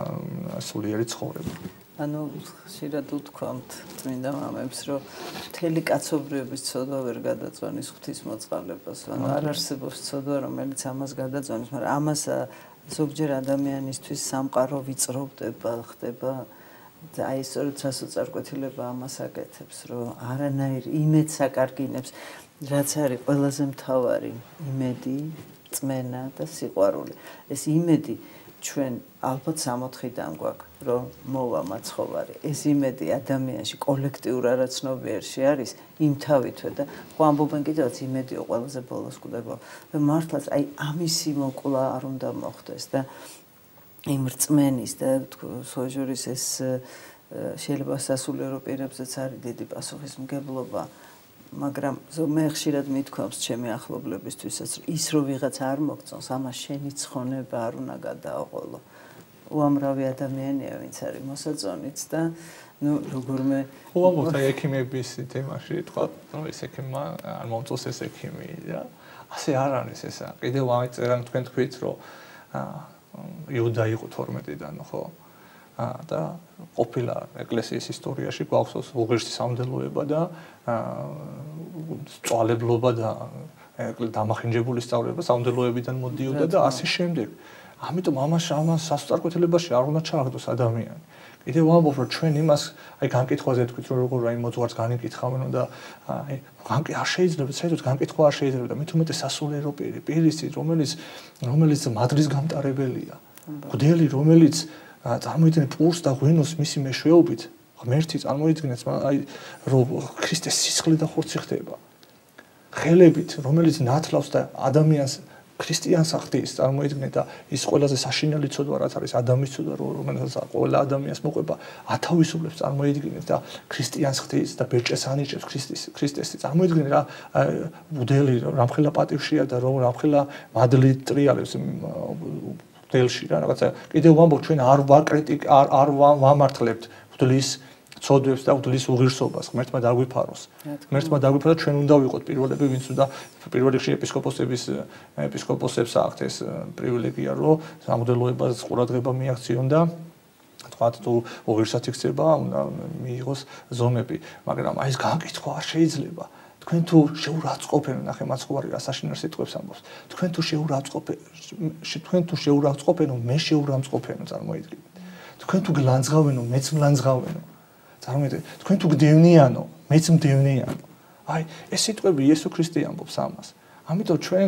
სულიერი ცხოვრება. ანუ ხშირად უთქვამთ წმინდა მამებს, რომ მთელი კაცობრიობის ცოდვა ვერ გადაწვენის ღვთისმოწყალებას. ანუ არ არსებობს ცოდვა, რომელიც ამას გადაწვენის, მაგრამ ამას ზოგჯერ ადამიანისთვის სამყარო ვიწროვდება, ხდება და აი სწორედ სასწარკვეთილება ამას აკეთებს, რომ არანაირ იმედს აკარგინებს, რაც არის ყველაზე მთავარი, იმედი, წმენა და სიყვარული. ეს იმედი ჩვენ ალბათ 60-დან გვაქვს, რომ მოვა მაცხოვარი. ეს იმედი ადამიანში კოლექტიურ არაცნობიერში არის იმთავითვე და ხო ამბობენ კიდევაც იმედიო ყველაზე ბოლოს კვდება. და მართლაც აი ამისი მოკლა არ უნდა მოხდეს და იმ რწმენის და სოჟურის ეს შეიძლება სასულიერო პირებზეც არის დიდი პასუხისმგებლობა, მაგრამ მე ხშირად მithქვამს ჩემი ახლობლებისთვისაც, ის რომ ვიღაც არ მოგწონს, ამას შენი ცხონება არ უნდა გადააყოლო. უამრავი ადამიანია, ვინც არის მოსაწონიც და როგორმე უამრავი ექიმების თემაში თქვა, რომ ეს ექიმმა არ მომწონს ეს ექიმი და ასე არ არის ესა. კიდევ აღწერან თქვენ თქვით, რომ იუდა იყო 12-დან, ხო? და ყოფილა ეკლესიის ისტორიაში გვახსოვს უღირსი სამდელოება და წვალებლობა და დამახინჯებული სწავლება სამდელოებიდან მოდიოდა და ასე შემდეგ. ამიტომ ამას სასწავლებლობაში არ უნდა ჩააგდოს ადამიანი. კიდევ ვამბობ, რომ ჩვენ იმას აი განკითხვაზე თქვით, რომ როგორ აი მოძღვარს განიკითხავენ და აი არ შეიძლება, საერთოდ განკითხვა არ შეიძლება და მით უმეტეს სასულიერო პირისი, რომელიც მადრის გამტარებელია. მღვდელი, რომელიც წარმოიდგინეთ პურს და ღვინოს მისი მეშვეობით, ღმერთი წარმოიდგინეთ, აი რომ ქრისტეს სისხლი და ხორცი ხდება. ხელებით, რომელიც ნათლავს და ადამიანს ქრისტიანს ახდენს, წარმოიდგინეთ და ის ყველაზე საშინელი ცოდვა რაც არის ადამიანის ცოდვა, რომელსაც ყველა ადამიანს მოყვება, ათავისუფლებს, წარმოიდგინეთ და ქრისტიანს ხდის და ბერჭეს ანიჭებს ქრისტეს. წარმოიდგინეთ რა მღვდელი რამხელა პატივშია და რამხელა მადლი ტრიალებს დელში რა რაღაცა კიდევ ვამბობ ჩვენ არ ვამართლებთ მღვდლის ცოდვებს და მღვდლის უღირსობას ღმერთმა დაგვიფაროს ღმერთმა დაგვიფაროს ჩვენ უნდა ვიყოთ პირველები ვინც უნდა პირველ რიგში ეპისკოპოსებს აქვთ ეს პრივილეგია რომ სამღვდელოებას ყურადღება მიაქციონ და თქვათ თუ უღირსად იქცება უნდა მიიღოს ზომები მაგრამ აი ეს განკითხვა არ შეიძლება თქვენ თუ შეურაცხყოფენ ნახე მაცხოვარი რა საშინელ სიტყვებს ამბობს თქვენ თუ შეურაცხყოფენო მე შეურამწყობენო წარმოიდგინეთ თქვენ თუ გლანძღავენო მეც მლანძღავენო წარმოიდგინეთ თქვენ თუ გდევნიანო მეც მდევნიანო აი ეს სიტყვები იესო ქრისტე ამბობს ამას ამიტომ ჩვენ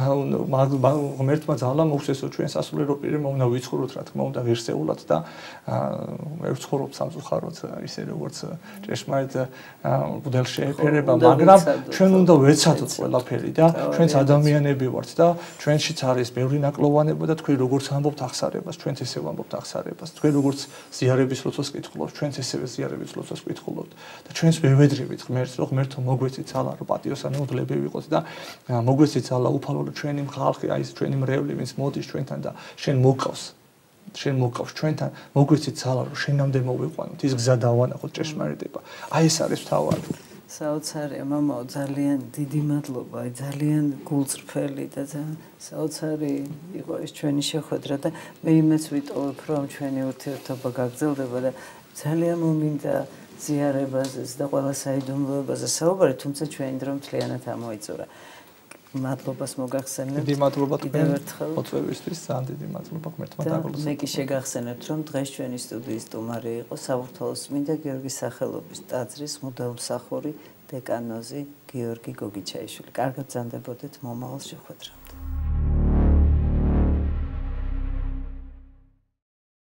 ღმერთმა ძალა მოგცეს რომ ჩვენ სასულიერო პირებმა უნდა ვიცხოვროთ რა თქმა უნდა ღირსეულად და მე ვცხოვრობ სამწუხაროდ ისე როგორც ჭეშმარიტ მღვდელს შეეპერება მაგრამ ჩვენ უნდა ვეცადოთ ყველაფერი და ჩვენც ადამიანები ვართ და ჩვენშიც არის ბევრი ნაკლოვანება და თქვენ როგორც ამბობთ ახსარებას ჩვენც ესე ვამბობთ ახსარებას თქვენ როგორც ზიარების როცას კითხულობთ ჩვენც ესევე ზიარების როცას კითხულობთ და ჩვენც ვევედრებით ღმერთს რომ ღმერთო მოგვეცით ძალა რომ პატიოსანებულები ვიყოთ და მოგვეცით ძალა უფალო რომ ჩვენი ხალხი აი ეს ჩვენი მრევლი ვინც მოდის ჩვენთან და შენ მოგყავს ჩვენთან მოგვეცით ძალა რომ შენამდე მოვიყვანოთ ის გზა დავანახოთ ჭეშმარიტება აი ეს არის თავარი საოცარია მამაო ძალიან დიდი მადლობა აი ძალიან გულწრფელი და საოცარი იყო ეს ჩვენი შეხვედრა და მე იმეც ვიტოვებ რომ ჩვენი ურთიერთობა გაგრძელდება და ძალიან მომინდა ზიარებაზეც და ყველა საიდუმლოებაზე საუბარი თუმცა ჩვენი დრო მთლიანად ამოიწურა მადლობას მოგახსენებთ. დიდი მადლობა თქვენ მოწვევისთვის, ძალიან დიდი მადლობა ღმერთმა დაგლოცოთ. მე კი შეგახსენებთ, რომ დღეს ჩვენი სტუდიის სტუმარი იყო საბურთალოს წმინდა გიორგის სახელობის ტაძრის მუდამსახური დეკანოზი გიორგი გოგიჩაიშვილი. კარგად ბრძანდებოდეთ მომავალ შეხვედრამდე.